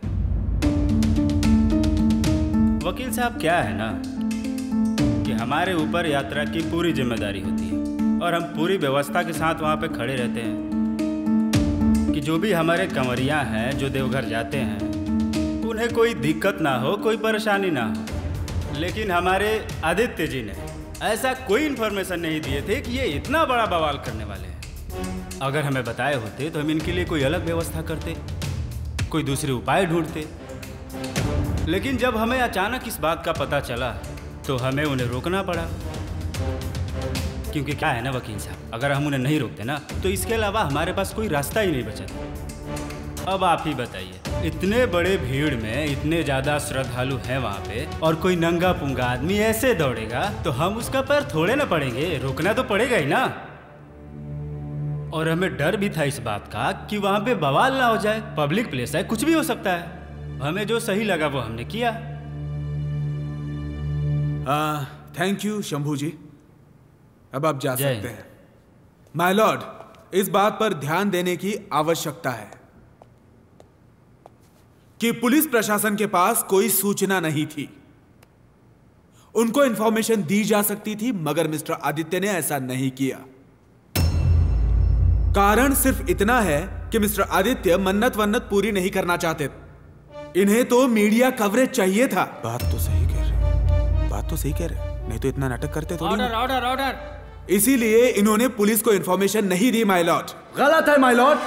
वकील साहब, क्या है ना कि हमारे ऊपर यात्रा की पूरी जिम्मेदारी होती है और हम पूरी व्यवस्था के साथ वहाँ पे खड़े रहते हैं कि जो भी हमारे कंवरियाँ हैं जो देवघर जाते हैं उन्हें कोई दिक्कत ना हो, कोई परेशानी ना हो। लेकिन हमारे आदित्य जी ने ऐसा कोई इन्फॉर्मेशन नहीं दिए थे कि ये इतना बड़ा बवाल करने वाले हैं। अगर हमें बताए होते तो हम इनके लिए कोई अलग व्यवस्था करते, कोई दूसरे उपाय ढूंढते। लेकिन जब हमें अचानक इस बात का पता चला तो हमें उन्हें रोकना पड़ा। क्योंकि क्या है ना वकील साहब, अगर हम उन्हें नहीं रोकते ना तो इसके अलावा हमारे पास कोई रास्ता ही नहीं बचा था। अब आप ही बताइए, इतने बड़े भीड़ में इतने ज्यादा श्रद्धालु हैं वहाँ पे और कोई नंगा पुंगा आदमी ऐसे दौड़ेगा तो हम उसका पैर थोड़े ना पड़ेंगे, रोकना तो पड़ेगा ही ना। और हमें डर भी था इस बात का कि वहाँ पे बवाल ना हो जाए, पब्लिक प्लेस है, कुछ भी हो सकता है। हमें जो सही लगा वो हमने किया। थैंक यू शंभू जी, अब आप जा सकते हैं। माय लॉर्ड, इस बात पर ध्यान देने की आवश्यकता है कि पुलिस प्रशासन के पास कोई सूचना नहीं थी। उनको इंफॉर्मेशन दी जा सकती थी, मगर मिस्टर आदित्य ने ऐसा नहीं किया। कारण सिर्फ इतना है कि मिस्टर आदित्य मन्नत वन्नत पूरी नहीं करना चाहते। इन्हें तो मीडिया कवरेज चाहिए था। बात तो सही कह रहे, बात तो सही कह रहे, नहीं तो इतना नाटक करते थोड़ी। Order order order. इसीलिए इन्होंने पुलिस को इंफॉर्मेशन नहीं दी माय लॉर्ड। गलत है माय लॉर्ड,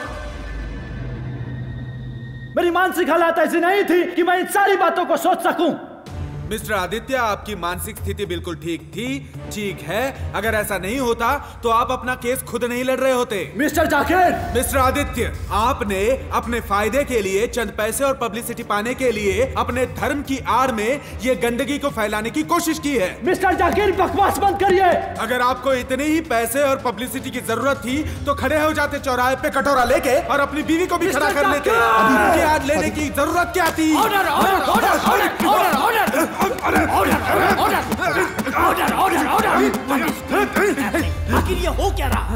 मेरी मानसिक हालत ऐसी नहीं थी कि मैं इन सारी बातों को सोच सकूं। मिस्टर आदित्य, आपकी मानसिक स्थिति बिल्कुल ठीक थी, ठीक है। अगर ऐसा नहीं होता तो आप अपना केस खुद नहीं लड़ रहे होते। मिस्टर जाकिर! मिस्टर आदित्य, आपने अपने फायदे के लिए, चंद पैसे और पब्लिसिटी पाने के लिए अपने धर्म की आड़ में ये गंदगी को फैलाने की कोशिश की है। मिस्टर जाकिर, बकवास बंद करिए। अगर आपको इतने ही पैसे और पब्लिसिटी की जरूरत थी तो खड़े हो जाते चौराहे पे कटोरा लेके और अपनी बीवी को भी खड़ा कर लेते। अभी उनकी आड़ लेने की जरूरत क्या थी? Order order order order order order order order order. आखिर ये हो क्या रहा?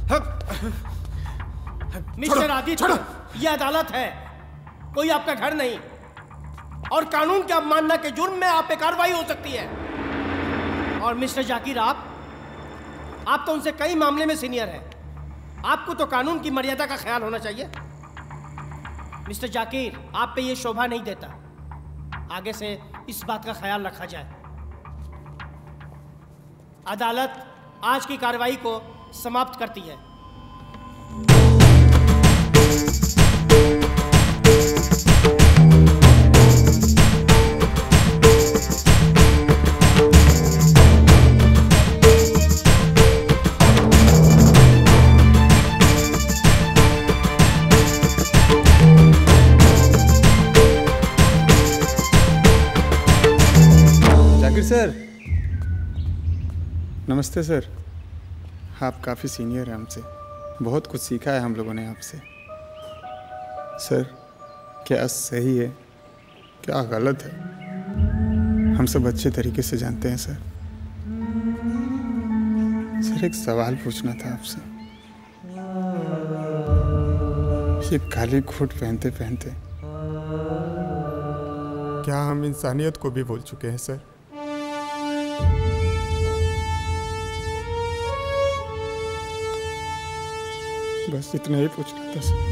मिस्टर आदित्य, ये अदालत है, कोई आपका घर नहीं, और कानून की अवमानना के जुर्म में आप पे कार्रवाई हो सकती है। और मिस्टर जाकिर, आप आप तो उनसे कई मामले में सीनियर हैं, आपको तो कानून की मर्यादा का ख्याल होना चाहिए। मिस्टर जाकिर, आप पे ये शोभा नहीं देता, आगे से इस बात का ख्याल रखा जाए। अदालत आज की कार्रवाई को समाप्त करती है। जाकिर सर, नमस्ते सर। आप काफ़ी सीनियर हैं हमसे, बहुत कुछ सीखा है हम लोगों ने आपसे। सर, क्या सही है, क्या गलत है, हम सब अच्छे तरीके से जानते हैं सर। सर, एक सवाल पूछना था आपसे। ये काली कोट पहनते पहनते क्या हम इंसानियत को भी भूल चुके हैं सर? बस इतना ही पूछना था सर।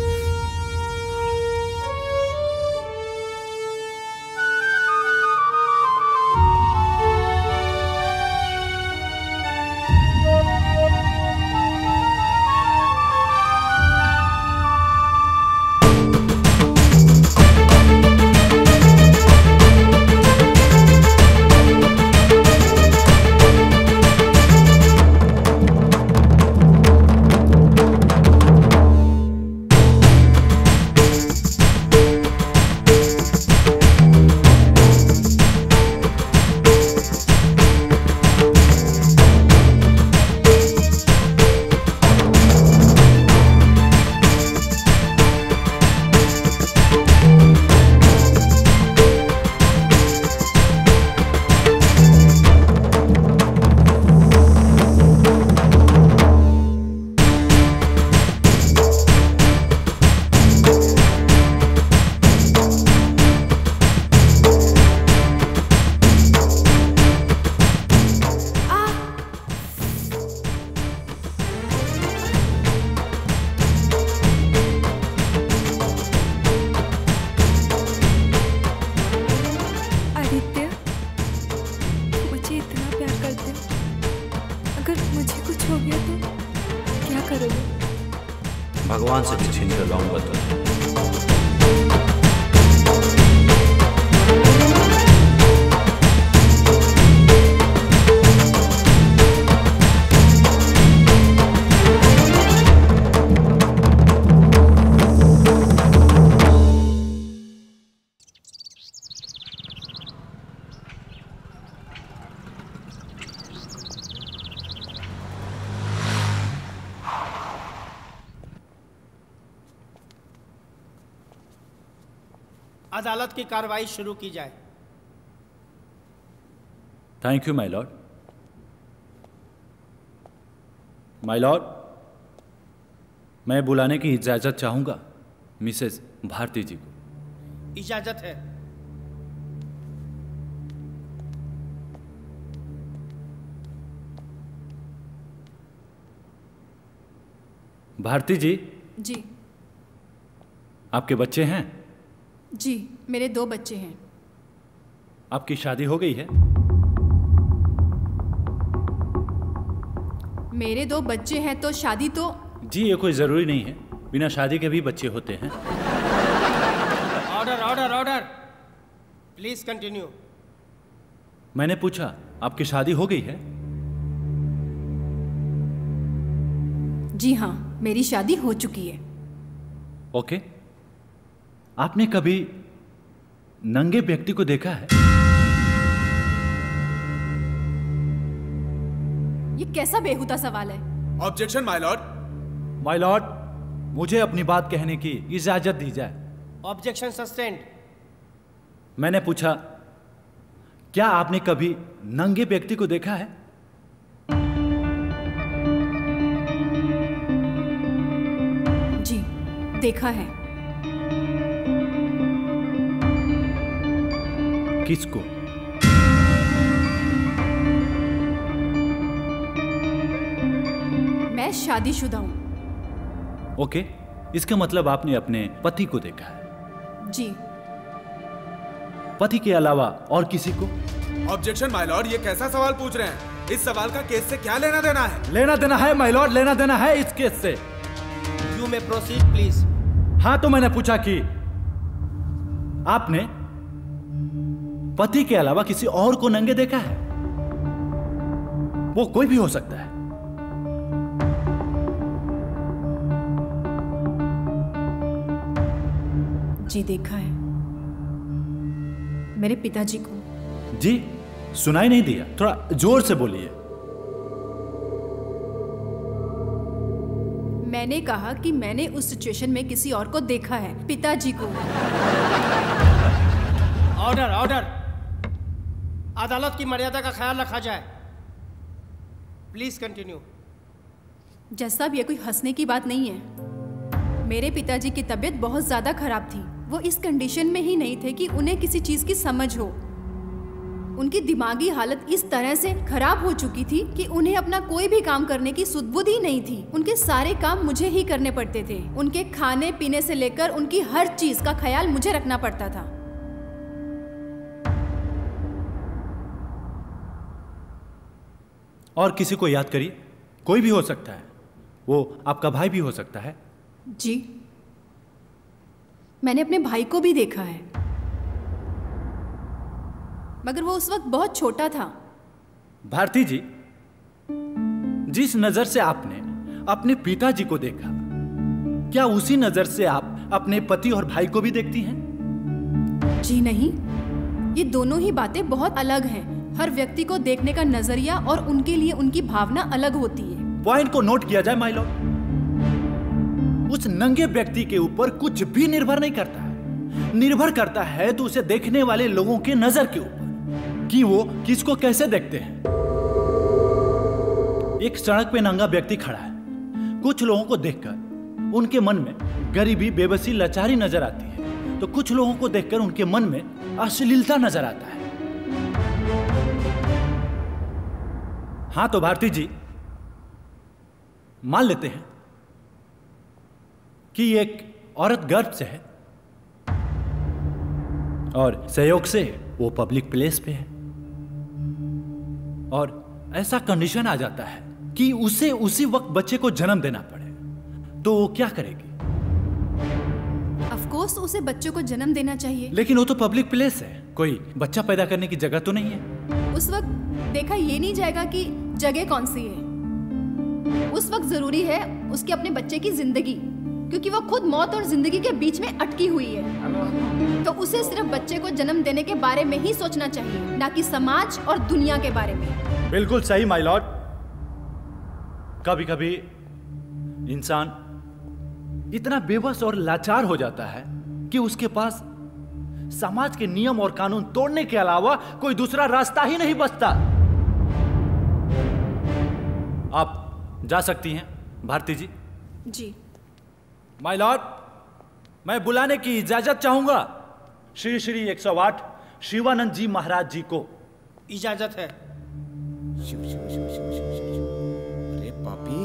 भगवान से भी छीन कर लाऊंगा तुम्हें। अदालत की कार्रवाई शुरू की जाए। Thank you my lord. My lord, मैं बुलाने की इजाजत चाहूंगा मिसेस भारती जी को। इजाजत है। भारती जी। जी। आपके बच्चे हैं? जी, मेरे दो बच्चे हैं। आपकी शादी हो गई है? मेरे दो बच्चे हैं तो शादी तो। जी, ये कोई जरूरी नहीं है, बिना शादी के भी बच्चे होते हैं। Order order order, please continue. मैंने पूछा आपकी शादी हो गई है? जी हाँ, मेरी शादी हो चुकी है। ओके। आपने कभी नंगे व्यक्ति को देखा है? ये कैसा बेहुदा सवाल है? Objection my lord. My lord, मुझे अपनी बात कहने की इजाजत दी जाए। Objection sustained. मैंने पूछा क्या आपने कभी नंगे व्यक्ति को देखा है? जी, देखा है। किसको? मैं शादीशुदा हूं। ओके, इसका मतलब आपने अपने पति को देखा है? जी। पति के अलावा और किसी को? ऑब्जेक्शन माय लॉर्ड, ये कैसा सवाल पूछ रहे हैं? इस सवाल का केस से क्या लेना देना है? लेना देना है माय लॉर्ड, लेना देना है इस केस से। You may proceed please. हाँ, तो मैंने पूछा कि आपने पति के अलावा किसी और को नंगे देखा है? वो कोई भी हो सकता है। जी, देखा है। मेरे पिताजी को। जी, सुनाई नहीं दिया, थोड़ा जोर से बोलिए। मैंने कहा कि मैंने उस सिचुएशन में किसी और को देखा है, पिताजी को। Order, order. अदालत की मर्यादा का ख्याल रखा जाए। Please continue. जैसा अब ये कोई हंसने की बात नहीं है। मेरे पिताजी की तबीयत बहुत ज्यादा खराब थी। वो इस कंडीशन में ही नहीं थे कि उन्हें किसी चीज की समझ हो। उनकी दिमागी हालत इस तरह से खराब हो चुकी थी कि उन्हें अपना कोई भी काम करने की सुध-बुध ही नहीं थी। उनके सारे काम मुझे ही करने पड़ते थे। उनके खाने पीने से लेकर उनकी हर चीज का ख्याल मुझे रखना पड़ता था। और किसी को याद करिए, कोई भी हो सकता है। वो आपका भाई भी हो सकता है। जी, मैंने अपने भाई को भी देखा है, मगर वो उस वक्त बहुत छोटा था। भारती जी, जिस नजर से आपने अपने पिताजी को देखा, क्या उसी नजर से आप अपने पति और भाई को भी देखती हैं? जी नहीं, ये दोनों ही बातें बहुत अलग हैं। हर व्यक्ति को देखने का नजरिया और उनके लिए उनकी भावना अलग होती है। पॉइंट को नोट किया जाए माय लॉर्ड। उस नंगे व्यक्ति के ऊपर कुछ भी निर्भर नहीं करता है। निर्भर करता है तो उसे देखने वाले लोगों के नजर के ऊपर कि वो किसको कैसे देखते हैं। एक सड़क पे नंगा व्यक्ति खड़ा है। कुछ लोगों को देखकर उनके मन में गरीबी, बेबसी, लाचारी नजर आती है, तो कुछ लोगों को देखकर उनके मन में अश्लीलता नजर आता है। हाँ, तो भारती जी, मान लेते हैं कि एक औरत गर्भ से है और संयोग से वो पब्लिक प्लेस पे है, और ऐसा कंडीशन आ जाता है कि उसे उसी वक्त बच्चे को जन्म देना पड़े, तो वो क्या करेगी? ऑफ कोर्स उसे बच्चे को जन्म देना चाहिए। लेकिन वो तो पब्लिक प्लेस है, कोई बच्चा पैदा करने की जगह तो नहीं है। उस वक्त देखा ये नहीं जाएगा कि जगह कौन सी है। उस वक्त जरूरी है उसके अपने बच्चे की जिंदगी, क्योंकि वो खुद मौत और जिंदगी के बीच में अटकी हुई है। तो उसे सिर्फ बच्चे को जन्म देने के बारे में ही सोचना चाहिए, ना कि समाज और दुनिया के बारे में। बिल्कुल सही माय लॉर्ड। कभी कभी इंसान इतना बेबस और लाचार हो जाता है कि उसके पास समाज के नियम और कानून तोड़ने के अलावा कोई दूसरा रास्ता ही नहीं बचता। आप जा सकती हैं भारती जी। जी माय लॉर्ड, मैं बुलाने की इजाजत चाहूंगा श्री श्री एक सौ आठ शिवानंद जी महाराज जी को। इजाजत है। अरे पापी,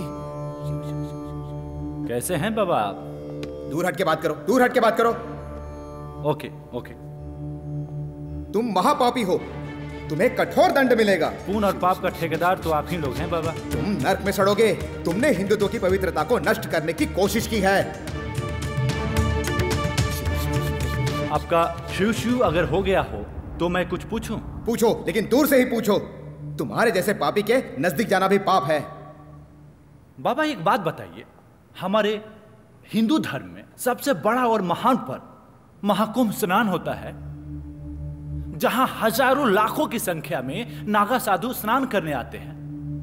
कैसे हैं बाबा आप? दूर हट के बात करो, दूर हट के बात करो। Okay okay. तुम महापापी हो, तुम्हें कठोर दंड मिलेगा। पुण्य और पाप का ठेकेदार तो आप ही लोग हैं बाबा। तुम नर्क में सड़ोगे। तुमने हिंदुत्व की पवित्रता को नष्ट करने की कोशिश की है। आपका शिव शिव अगर हो गया हो तो मैं कुछ पूछूं? पूछो, लेकिन दूर से ही पूछो। तुम्हारे जैसे पापी के नजदीक जाना भी पाप है। बाबा एक बात बताइए, हमारे हिंदू धर्म में सबसे बड़ा और महान पर्व महाकुंभ स्नान होता है, जहां हजारों लाखों की संख्या में नागा साधु स्नान करने आते हैं।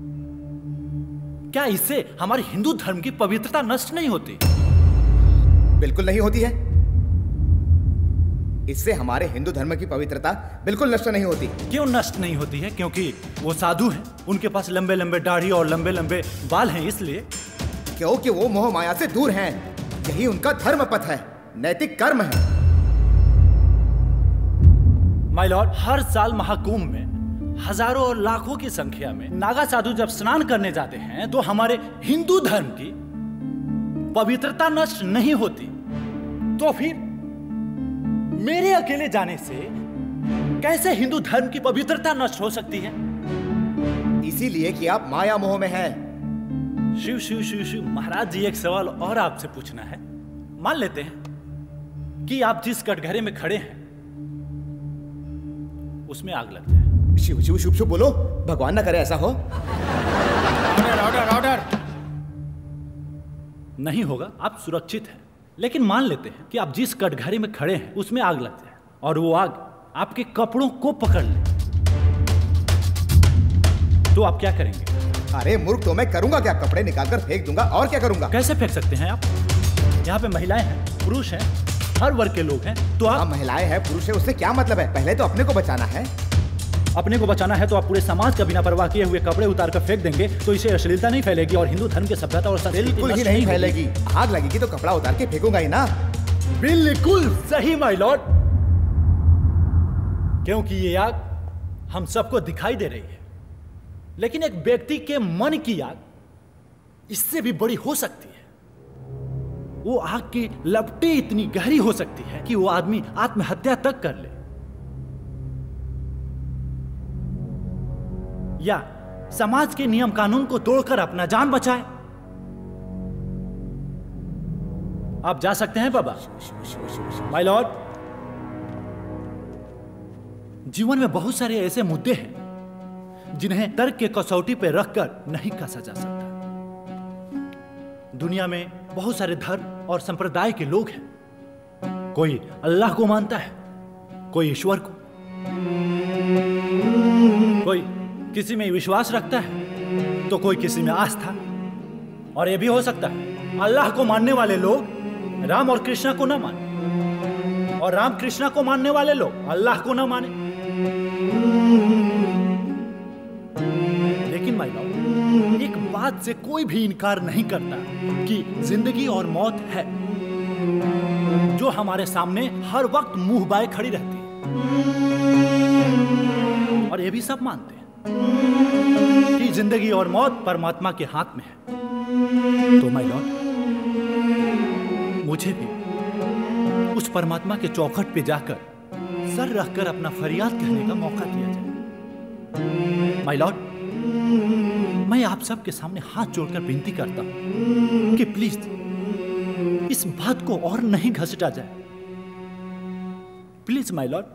क्या इससे हमारे हिंदू धर्म की पवित्रता नष्ट नहीं होती? बिल्कुल नहीं होती है। इससे हमारे हिंदू धर्म की पवित्रता बिल्कुल नष्ट नहीं होती। क्यों नष्ट नहीं होती है? क्योंकि वो साधु हैं, उनके पास लंबे लंबे दाढ़ी और लंबे लंबे बाल हैं, इसलिए। क्योंकि वो मोह माया से दूर हैं। यही उनका धर्म पथ है, नैतिक कर्म है। माय लॉर्ड, हर साल महाकुंभ में हजारों और लाखों की संख्या में नागा साधु जब स्नान करने जाते हैं तो हमारे हिंदू धर्म की पवित्रता नष्ट नहीं होती। तो फिर मेरे अकेले जाने से कैसे हिंदू धर्म की पवित्रता नष्ट हो सकती है? इसीलिए कि आप माया मोह में हैं। शिव शिव शिव शिव महाराज जी, एक सवाल और आपसे पूछना है। मान लेते हैं कि आप जिस कटघरे में खड़े हैं उसमें आग लग जाए। शिव शिव शुभ शुभ बोलो, भगवान ना करे ऐसा हो। Order order order. नहीं होगा, आप सुरक्षित हैं। लेकिन मान लेते हैं कि आप जिस कटघरे में खड़े हैं उसमें आग लग जाए और वो आग आपके कपड़ों को पकड़ ले, तो आप क्या करेंगे? अरे मूर्ख, तो मैं करूंगा क्या? कपड़े निकालकर फेंक दूंगा, और क्या करूंगा? कैसे फेंक सकते हैं आप? यहाँ पे महिलाएं हैं, पुरुष हैं, हर वर्ग के लोग हैं, तो आप। महिलाएं हैं, पुरुष है, उससे क्या मतलब है? पहले तो अपने को बचाना है। अपने को बचाना है तो आप पूरे समाज का बिना परवाह किए हुए कपड़े उतार कर फेंक देंगे, तो इसे अश्लीलता नहीं फैलेगी और हिंदू धर्म की सभ्यता और संस्कृति बिल्कुल ही नहीं फैलेगी। आग लगेगी तो कपड़ा उतार के फेंकूंगा ही ना। बिल्कुल सही माय लॉर्ड, क्योंकि ये आग हम सबको दिखाई दे रही है, लेकिन एक व्यक्ति के मन की आग इससे भी बड़ी हो सकती है। वो आग की लपटें इतनी गहरी हो सकती है कि वो आदमी आत्महत्या तक कर ले, या समाज के नियम कानून को तोड़कर अपना जान बचाए। आप जा सकते हैं बाबा। माय लॉर्ड, जीवन में बहुत सारे ऐसे मुद्दे हैं जिन्हें तर्क के कसौटी पर रखकर नहीं कसा जा सकता। दुनिया में बहुत सारे धर्म और संप्रदाय के लोग हैं। कोई अल्लाह को मानता है, कोई ईश्वर को, कोई किसी में विश्वास रखता है तो कोई किसी में आस्था। और यह भी हो सकता है अल्लाह को मानने वाले लोग राम और कृष्णा को ना माने, और राम कृष्णा को मानने वाले लोग अल्लाह को ना माने। लेकिन भाई लोग, एक बात से कोई भी इनकार नहीं करता कि जिंदगी और मौत है, जो हमारे सामने हर वक्त मुंह बाए खड़ी रहती है। और ये भी सब मानते हैं कि जिंदगी और मौत परमात्मा के हाथ में है। तो माय लॉर्ड, मुझे भी उस परमात्मा के चौखट पे जाकर सर रखकर अपना फरियाद कहने का मौका दिया जाए। माय लॉर्ड, मैं आप सबके सामने हाथ जोड़कर विनती करता हूं कि प्लीज इस बात को और नहीं घसीटा जाए। प्लीज माय लॉर्ड,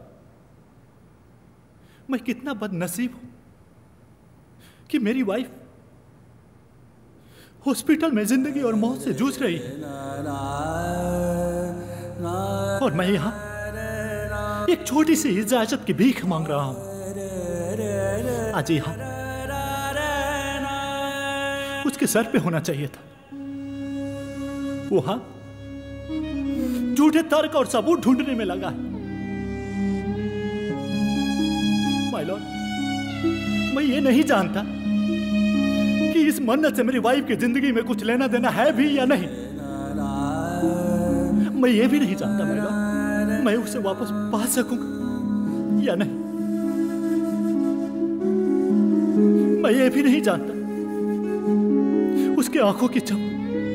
मैं कितना बदनसीब हूं कि मेरी वाइफ हॉस्पिटल में जिंदगी और मौत से जूझ रही है, और मैं यहां एक छोटी सी इजाजत की भीख मांग रहा हूं। आज यहां उसके सर पे होना चाहिए था। वो हां झूठे तर्क और सबूत ढूंढने में लगा है। माय लॉर्ड, मैं ये नहीं जानता कि इस मन्नत से मेरी वाइफ की जिंदगी में कुछ लेना देना है भी या नहीं। मैं ये भी नहीं जानता माय लॉर्ड, मैं उसे वापस पा सकूंगा या नहीं। मैं ये भी नहीं जानता उसके आंखों की चमक,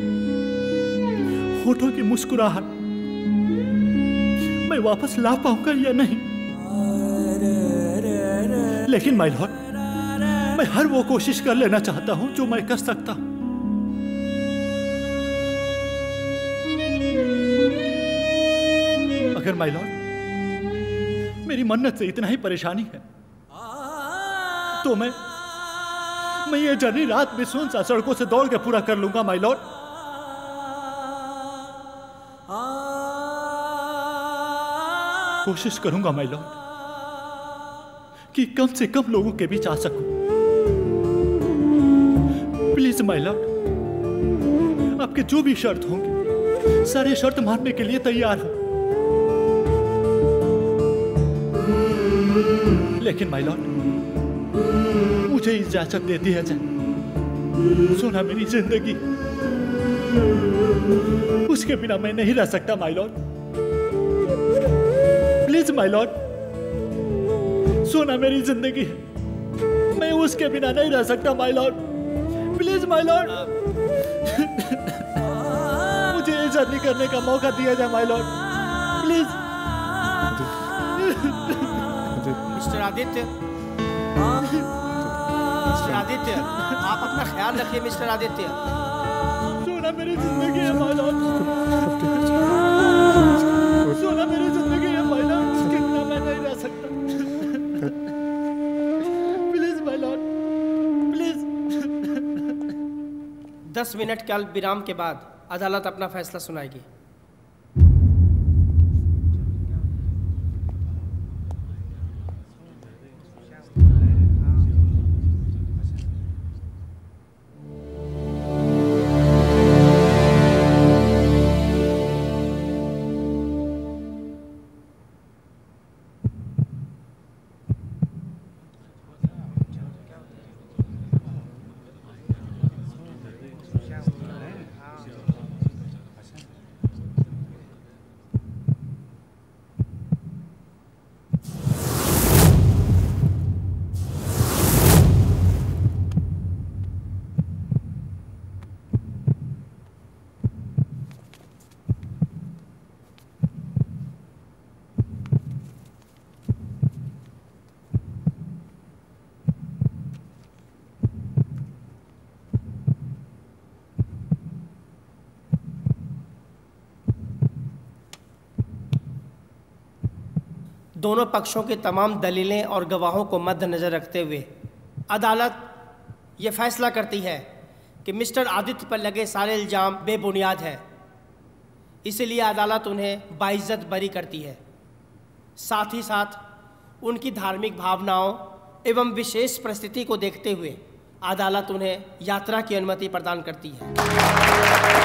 होठों की मुस्कुराहट मैं वापस ला पाऊंगा या नहीं। लेकिन माय लॉर्ड, मैं हर वो कोशिश कर लेना चाहता हूं जो मैं कर सकता हूं। अगर माय लॉर्ड मेरी मन्नत से इतना ही परेशानी है तो मैं मैं ये जर्नी रात में सुनसान सड़कों से दौड़ के पूरा कर लूंगा माय लॉर्ड। कोशिश करूंगा माय लॉर्ड कि कम से कम लोगों के बीच आ सकूं। प्लीज माय लॉर्ड, आपके जो भी शर्त होंगे सारे शर्त मानने के लिए तैयार हूं। लेकिन माय लॉर्ड, मुझे इजाजत दे दी जाए। सोना मेरी जिंदगी, उसके बिना मैं नहीं रह सकता my lord. Please my lord, Sona मेरी जिंदगी है, मैं उसके बिना नहीं रह सकता my lord. Please my lord, मुझे ये जर्नी करने का मौका दिया जाए my lord, please. Mister Aditya, mister Aditya, आप अपना ख्याल रखिए मिस्टर आदित्य। सोना मेरी जिंदगी है माय लॉर्ड, सोना मेरी जिंदगी है माय लॉर्ड, उसके बिना मैं नहीं रह सकता। Please my lord, please. दस मिनट के अल्प विराम के बाद अदालत अपना फैसला सुनाएगी। दोनों पक्षों की तमाम दलीलें और गवाहों को मद्देनजर रखते हुए अदालत ये फैसला करती है कि मिस्टर आदित्य पर लगे सारे इल्ज़ाम बेबुनियाद है। इसलिए अदालत उन्हें बाइज्जत बरी करती है। साथ ही साथ उनकी धार्मिक भावनाओं एवं विशेष परिस्थिति को देखते हुए अदालत उन्हें यात्रा की अनुमति प्रदान करती है।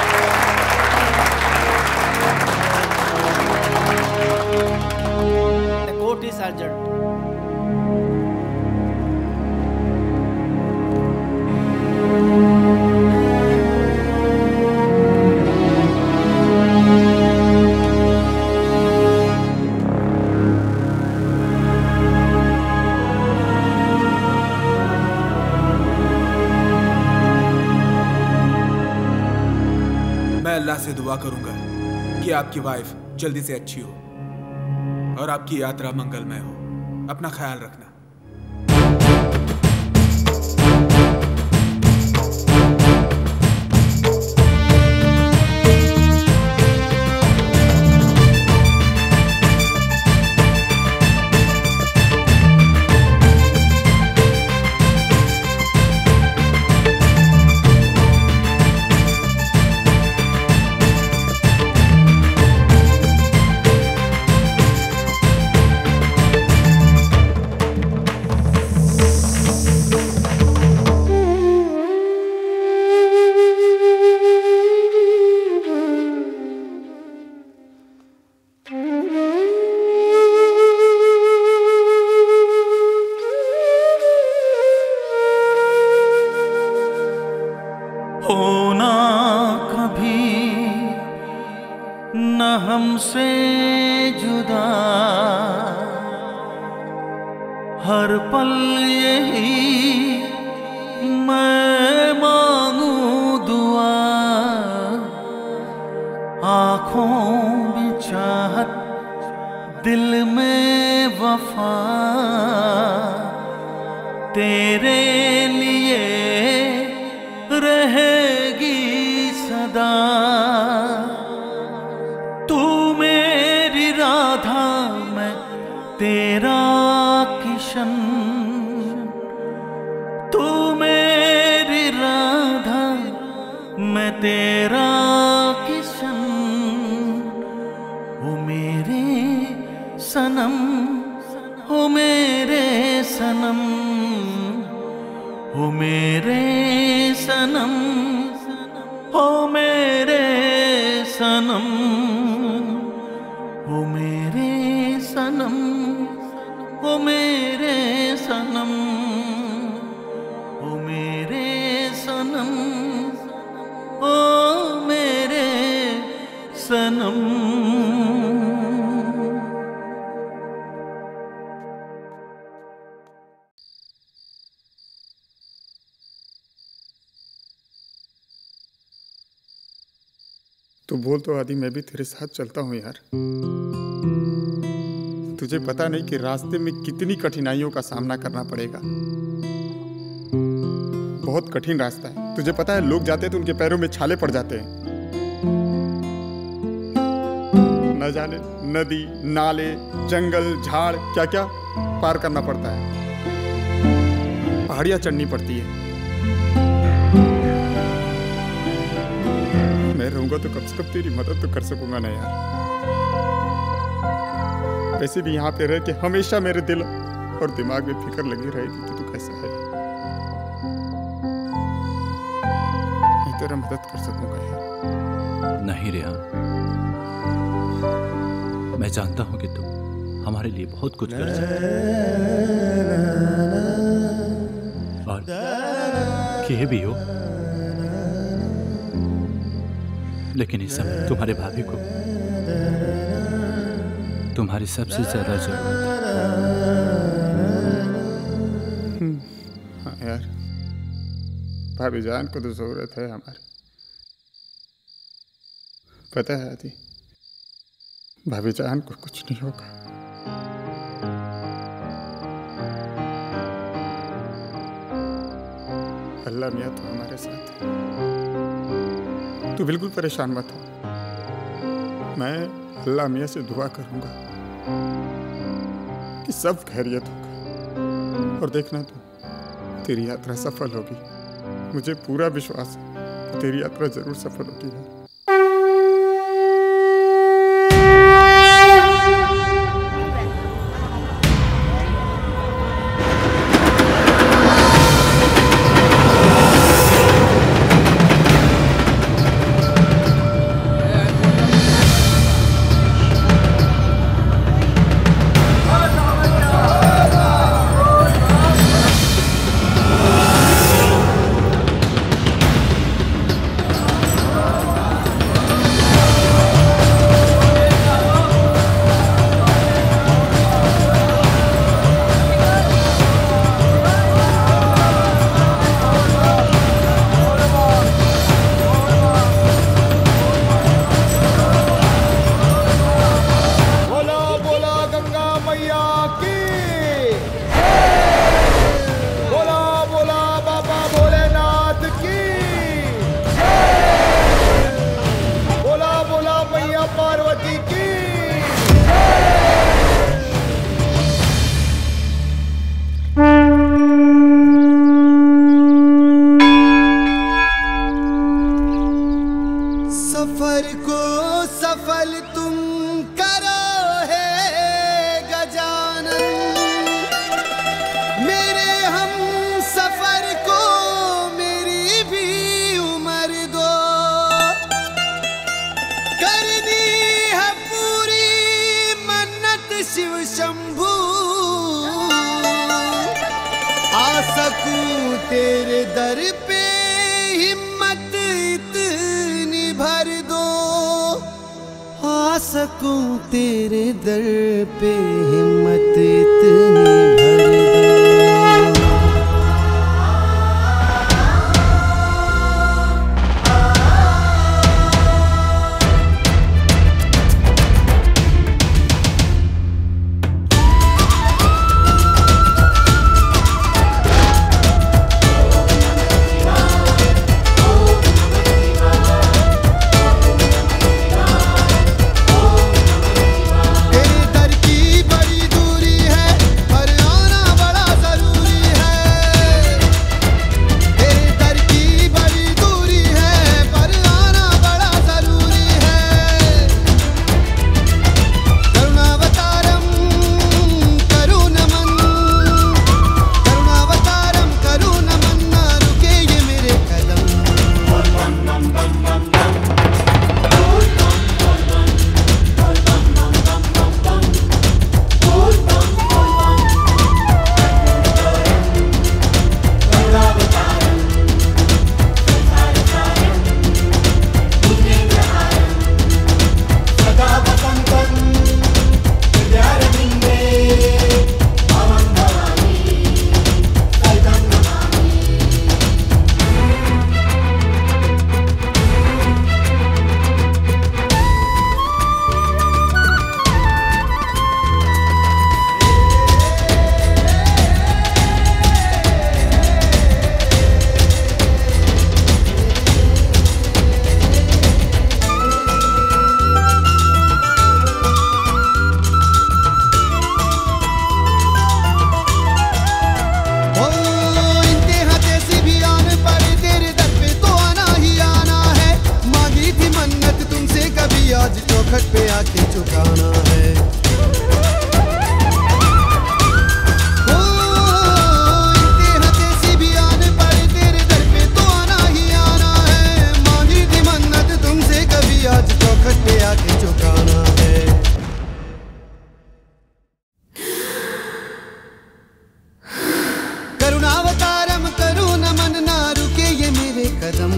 Court is adjourned. मैं अल्लाह से दुआ करूंगा कि आपकी वाइफ जल्दी से अच्छी हो और आपकी यात्रा मंगलमय हो। अपना ख्याल रखना। होना कभी न हमसे जुदा, हर पल यही मैं मांगू दुआ। आँखों में चाहत, दिल में वफा, तेरे लिए रहेगी सदा। तू मेरी राधा, मैं तेरा मैं तेरा किशन, ओ मेरे सनम, ओ मेरे सनम, ओ मेरे सनम, ओ मेरे सनम, ओ मेरे सनम, ओ मेरे सनम, ओ मेरे सनम, ओ मेरे सनम। तो बोल तो आदि, मैं भी तेरे साथ चलता हूँ यार। तुझे पता नहीं कि रास्ते में कितनी कठिनाइयों का सामना करना पड़ेगा। बहुत कठिन रास्ता है। तुझे पता है, लोग जाते हैं तो उनके पैरों में छाले पड़ जाते हैं। न जाने नदी, नाले, जंगल, झाड़ क्या क्या पार करना पड़ता है। पहाड़ियां चढ़नी पड़ती है। मैं रहूंगा तो कम से कम तेरी मदद तो कर सकूंगा ना यार। वैसे भी यहाँ पे रह के हमेशा मेरे दिल और दिमाग में फिक्र लगी रहेगी कि तू कैसा है। मैं तेरा मदद कर सकूंगा यार। नहीं रेहान, मैं जानता हूं कि तुम हमारे लिए बहुत कुछ कर सकते हो और किए भी हो, लेकिन इस समय तुम्हारे भाभी को तुम्हारी सबसे ज्यादा जरूरत है। हाँ यार, भाभी जान को तो जरूरत है हमारी। पता है आदि, भाभी जान को कुछ नहीं होगा। अल्लाह मियाँ तो हमारे साथ है। तू बिल्कुल परेशान मत हो। मैं अल्लाह मियाँ से दुआ करूंगा कि सब खैरियत होगा। और देखना तू, तेरी यात्रा सफल होगी। मुझे पूरा विश्वास है कि तेरी यात्रा जरूर सफल होगी है। तेरे दर की बड़ी दूरी है, पर चौखट पे आके झुकाना है। ओ, इंतहा कैसी भी आने पड़े तेरे दर पे तो आना ही आना है। मांगी थी मन्नत तुमसे कभी, आज चौखट पे आके झुकाना है। करुणावतारम करो नमन, ना रुके ये मेरे कदम।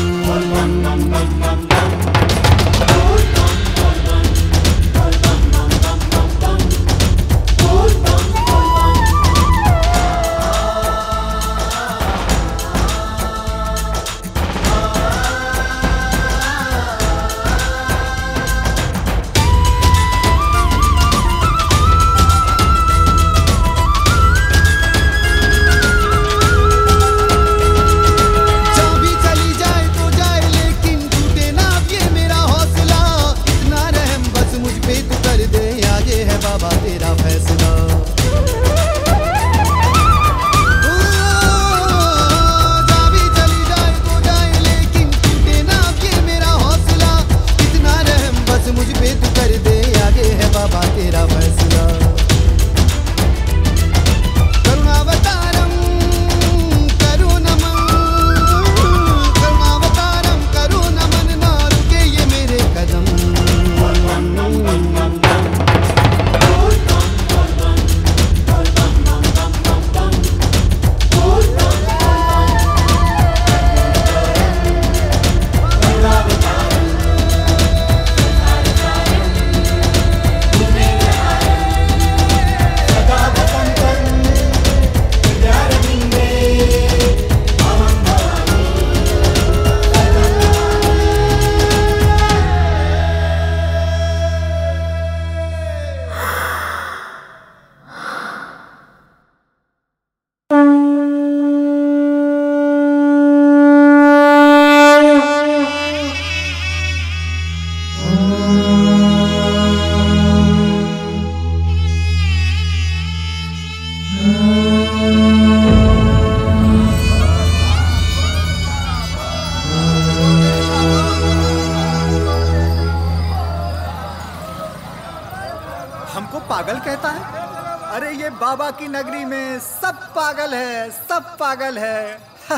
हमको पागल कहता है? अरे ये बाबा की नगरी में सब पागल है, सब पागल है।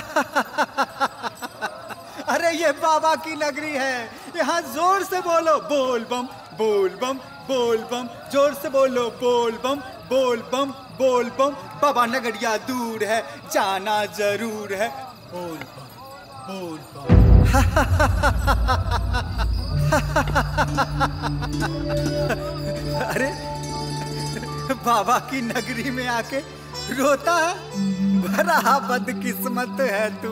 अरे ये बाबा की नगरी है, यहाँ जोर से बोलो बोल बम बोल बम बोल बम, जोर से बोलो बोल बम बोल बम बोल बम। बाबा नगरिया दूर है, जाना जरूर है, बोल बम बोल बम। अरे बाबा की नगरी में आके रोता है, बड़ा बदकिस्मत है तू।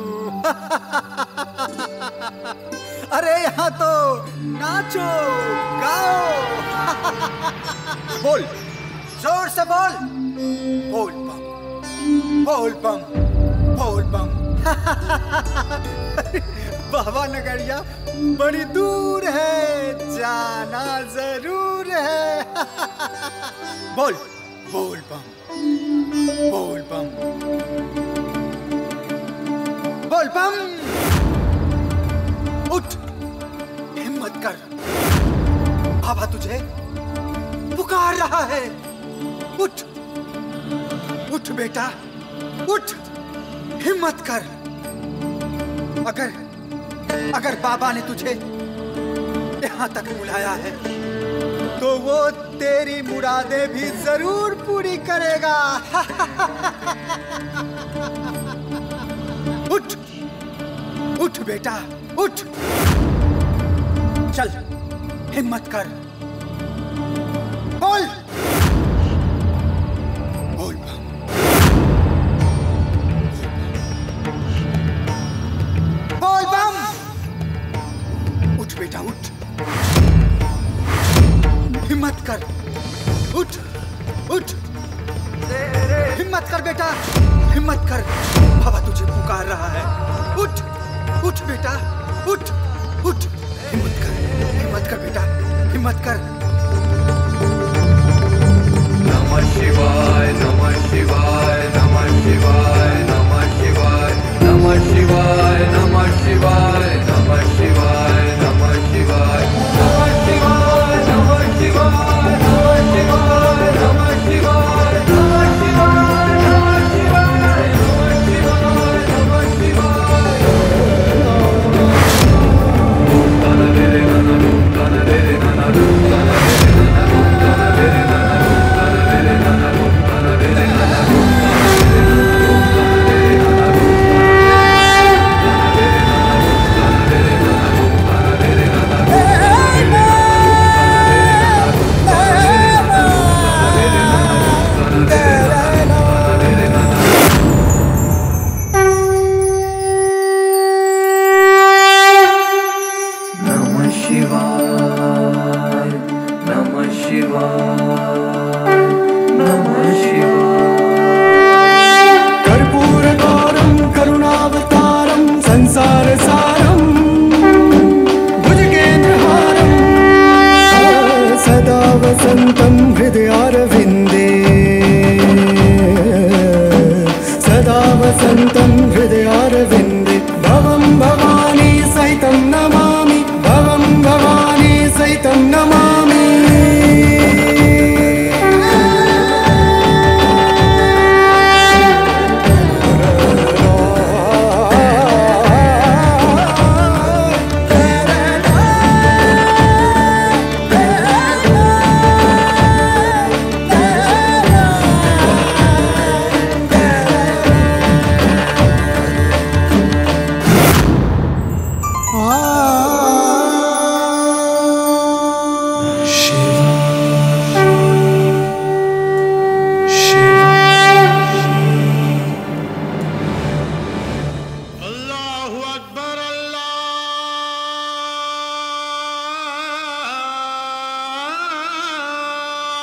अरे यहाँ तो नाचो गाओ। बोल जोर से बोल बोल बम बोल बम बोल बम। बाबा नगरिया बड़ी दूर है, जाना जरूर है। बोल बोल बम बोल बम बोल बम। उठ, हिम्मत कर, बाबा तुझे पुकार रहा है। उठ उठ बेटा उठ, हिम्मत कर। अगर अगर बाबा ने तुझे यहाँ तक बुलाया है तो वो तेरी मुरादें भी जरूर पूरी करेगा। उठ उठ बेटा उठ, चल हिम्मत कर। बोल बोल बम बोल बम। उठ बेटा उठ, हिम्मत कर। उठ उठ, हिम्मत कर बेटा हिम्मत कर, बाबा तुझे पुकार रहा है। उठ उठ बेटा उठ उठ, हिम्मत कर हिम्मत कर बेटा हिम्मत कर। नमः शिवाय नमः शिवाय नमः शिवाय नमः शिवाय नमः शिवाय नमः शिवाय नमः शिवाय नमः शिवाय नमः शिवाय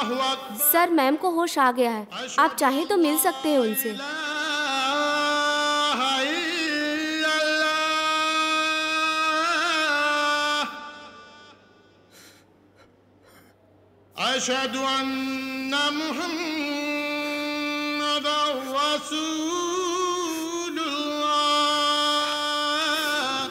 सर मैम को होश आ गया है, आप चाहे तो मिल सकते हैं उनसे। अशहदु अन्ना मुहम्मदर रसूलुल्लाह।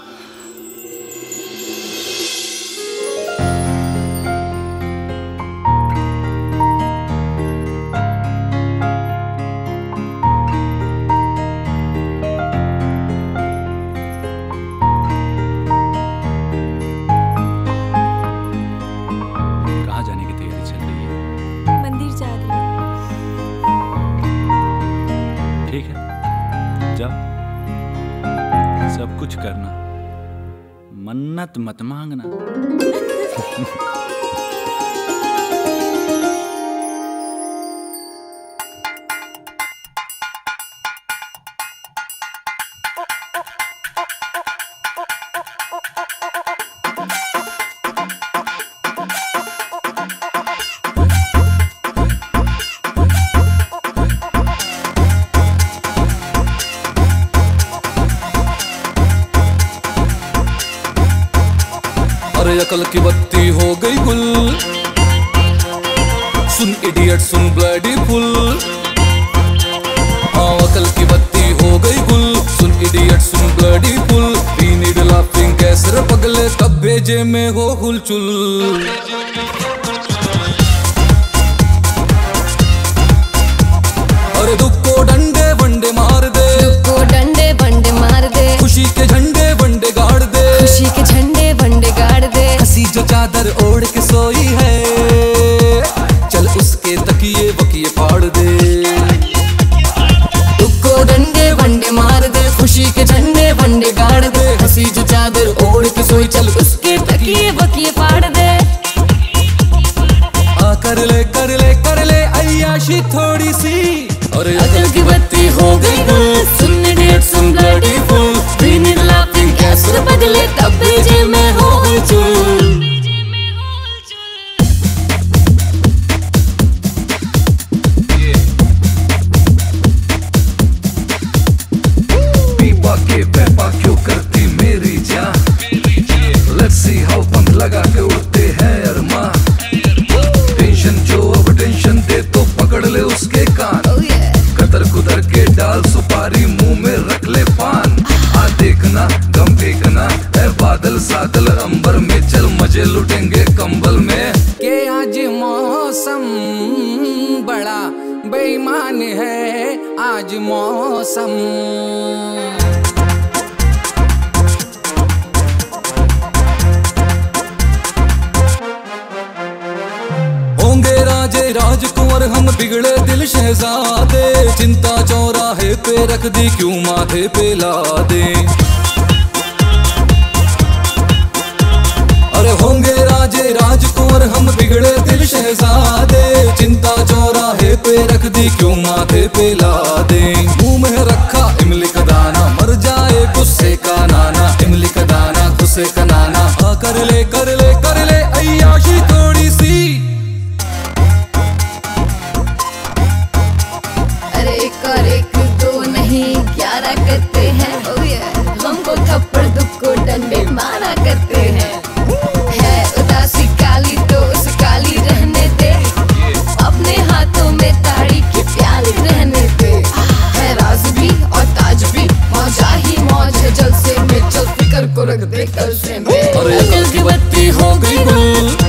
कहाँ जाने की तैयारी चल रही है? मंदिर जा रही हूँ। ठीक है, जाओ। सब कुछ करना, मन्नत मत मांगना। अरे अकल की बत्ती हो गई गुल, सुन इडियट सुन ब्लडी फुल। हाँ अकल की बत्ती हो गई गुल, सुन इडियट सुन bloody fool. We need laughing gas पगले तब भेजे में हो हुलचुल। अरे दुख को डंडे वंडे मार दे, दुख को डंडे वंडे मार दे, खुशी के झंडे वंडे गाड़ दे, खुशी के झंडे वंडे गाड़ दे। हंसी जो चादर ओढ़ के सोई है, चल उसके तकिए वकिए फाड़ दे। दुख को डंडे वंडे मार दे, खुशी के झंडे वंडे गाड़ दे, हंसी जो चादर ओढ़ के सोई चल उसके तकिए वकिए फाड़ दे। हाँ कर ले कर ले कर ले अय्याशी थोड़ी सी। और अकल की बत्ती हो गई गुल, सुन इडियट सुन bloody fool. We need laughing gas बदले तब भेजे में हो हुलचुल। पीपा के पेपा क्यों करती मेरी जान, लेट्स सी हाउ पंख लगा के उड़ते हैं अरमा। टेंशन जो अब टेंशन दे तो पकड़ ले उसके कान, कतर कुतर के डाल सुपारी मुंह में रख ले पान। आ देखना गम फेंकना है बादल सादल अंबर में, चल मजे लुटेंगे कंबल में। के आज मौसम बड़ा बेईमान है, आज मौसम। होंगे राजे राजकुंवर हम बिगड़े दिल शहजादे, चिंता चौराहे पे रख दी क्यों माथे पे ला दे। अरे होंगे राजे राजकुंवर हम बिगड़े दिल शहजादे, चिंता चौराहे पे रख दी क्यों माथे पे ला दे। मुंह में रखा इमली का दाना, मर जाए गुस्से का नाना, इमली का दाना गुस्से का नाना। हाँ कर ले कर ले कर ले अय्याशी थोड़ी सी। अरे एक और एक दो नहीं ग्यारह करते हैं, oh yeah। हमको थप्पड़ दुख को डंडे मारा करते हैं। है उदासी काली तो उस काली रहने दे, अपने हाथों में ताड़ी की प्याली रहने दे। है राज भी और ताज भी, मौजा ही मौज है जलसे में, चल फिकर को रख दे कल से में। अकल की बत्ती हो गई गुल,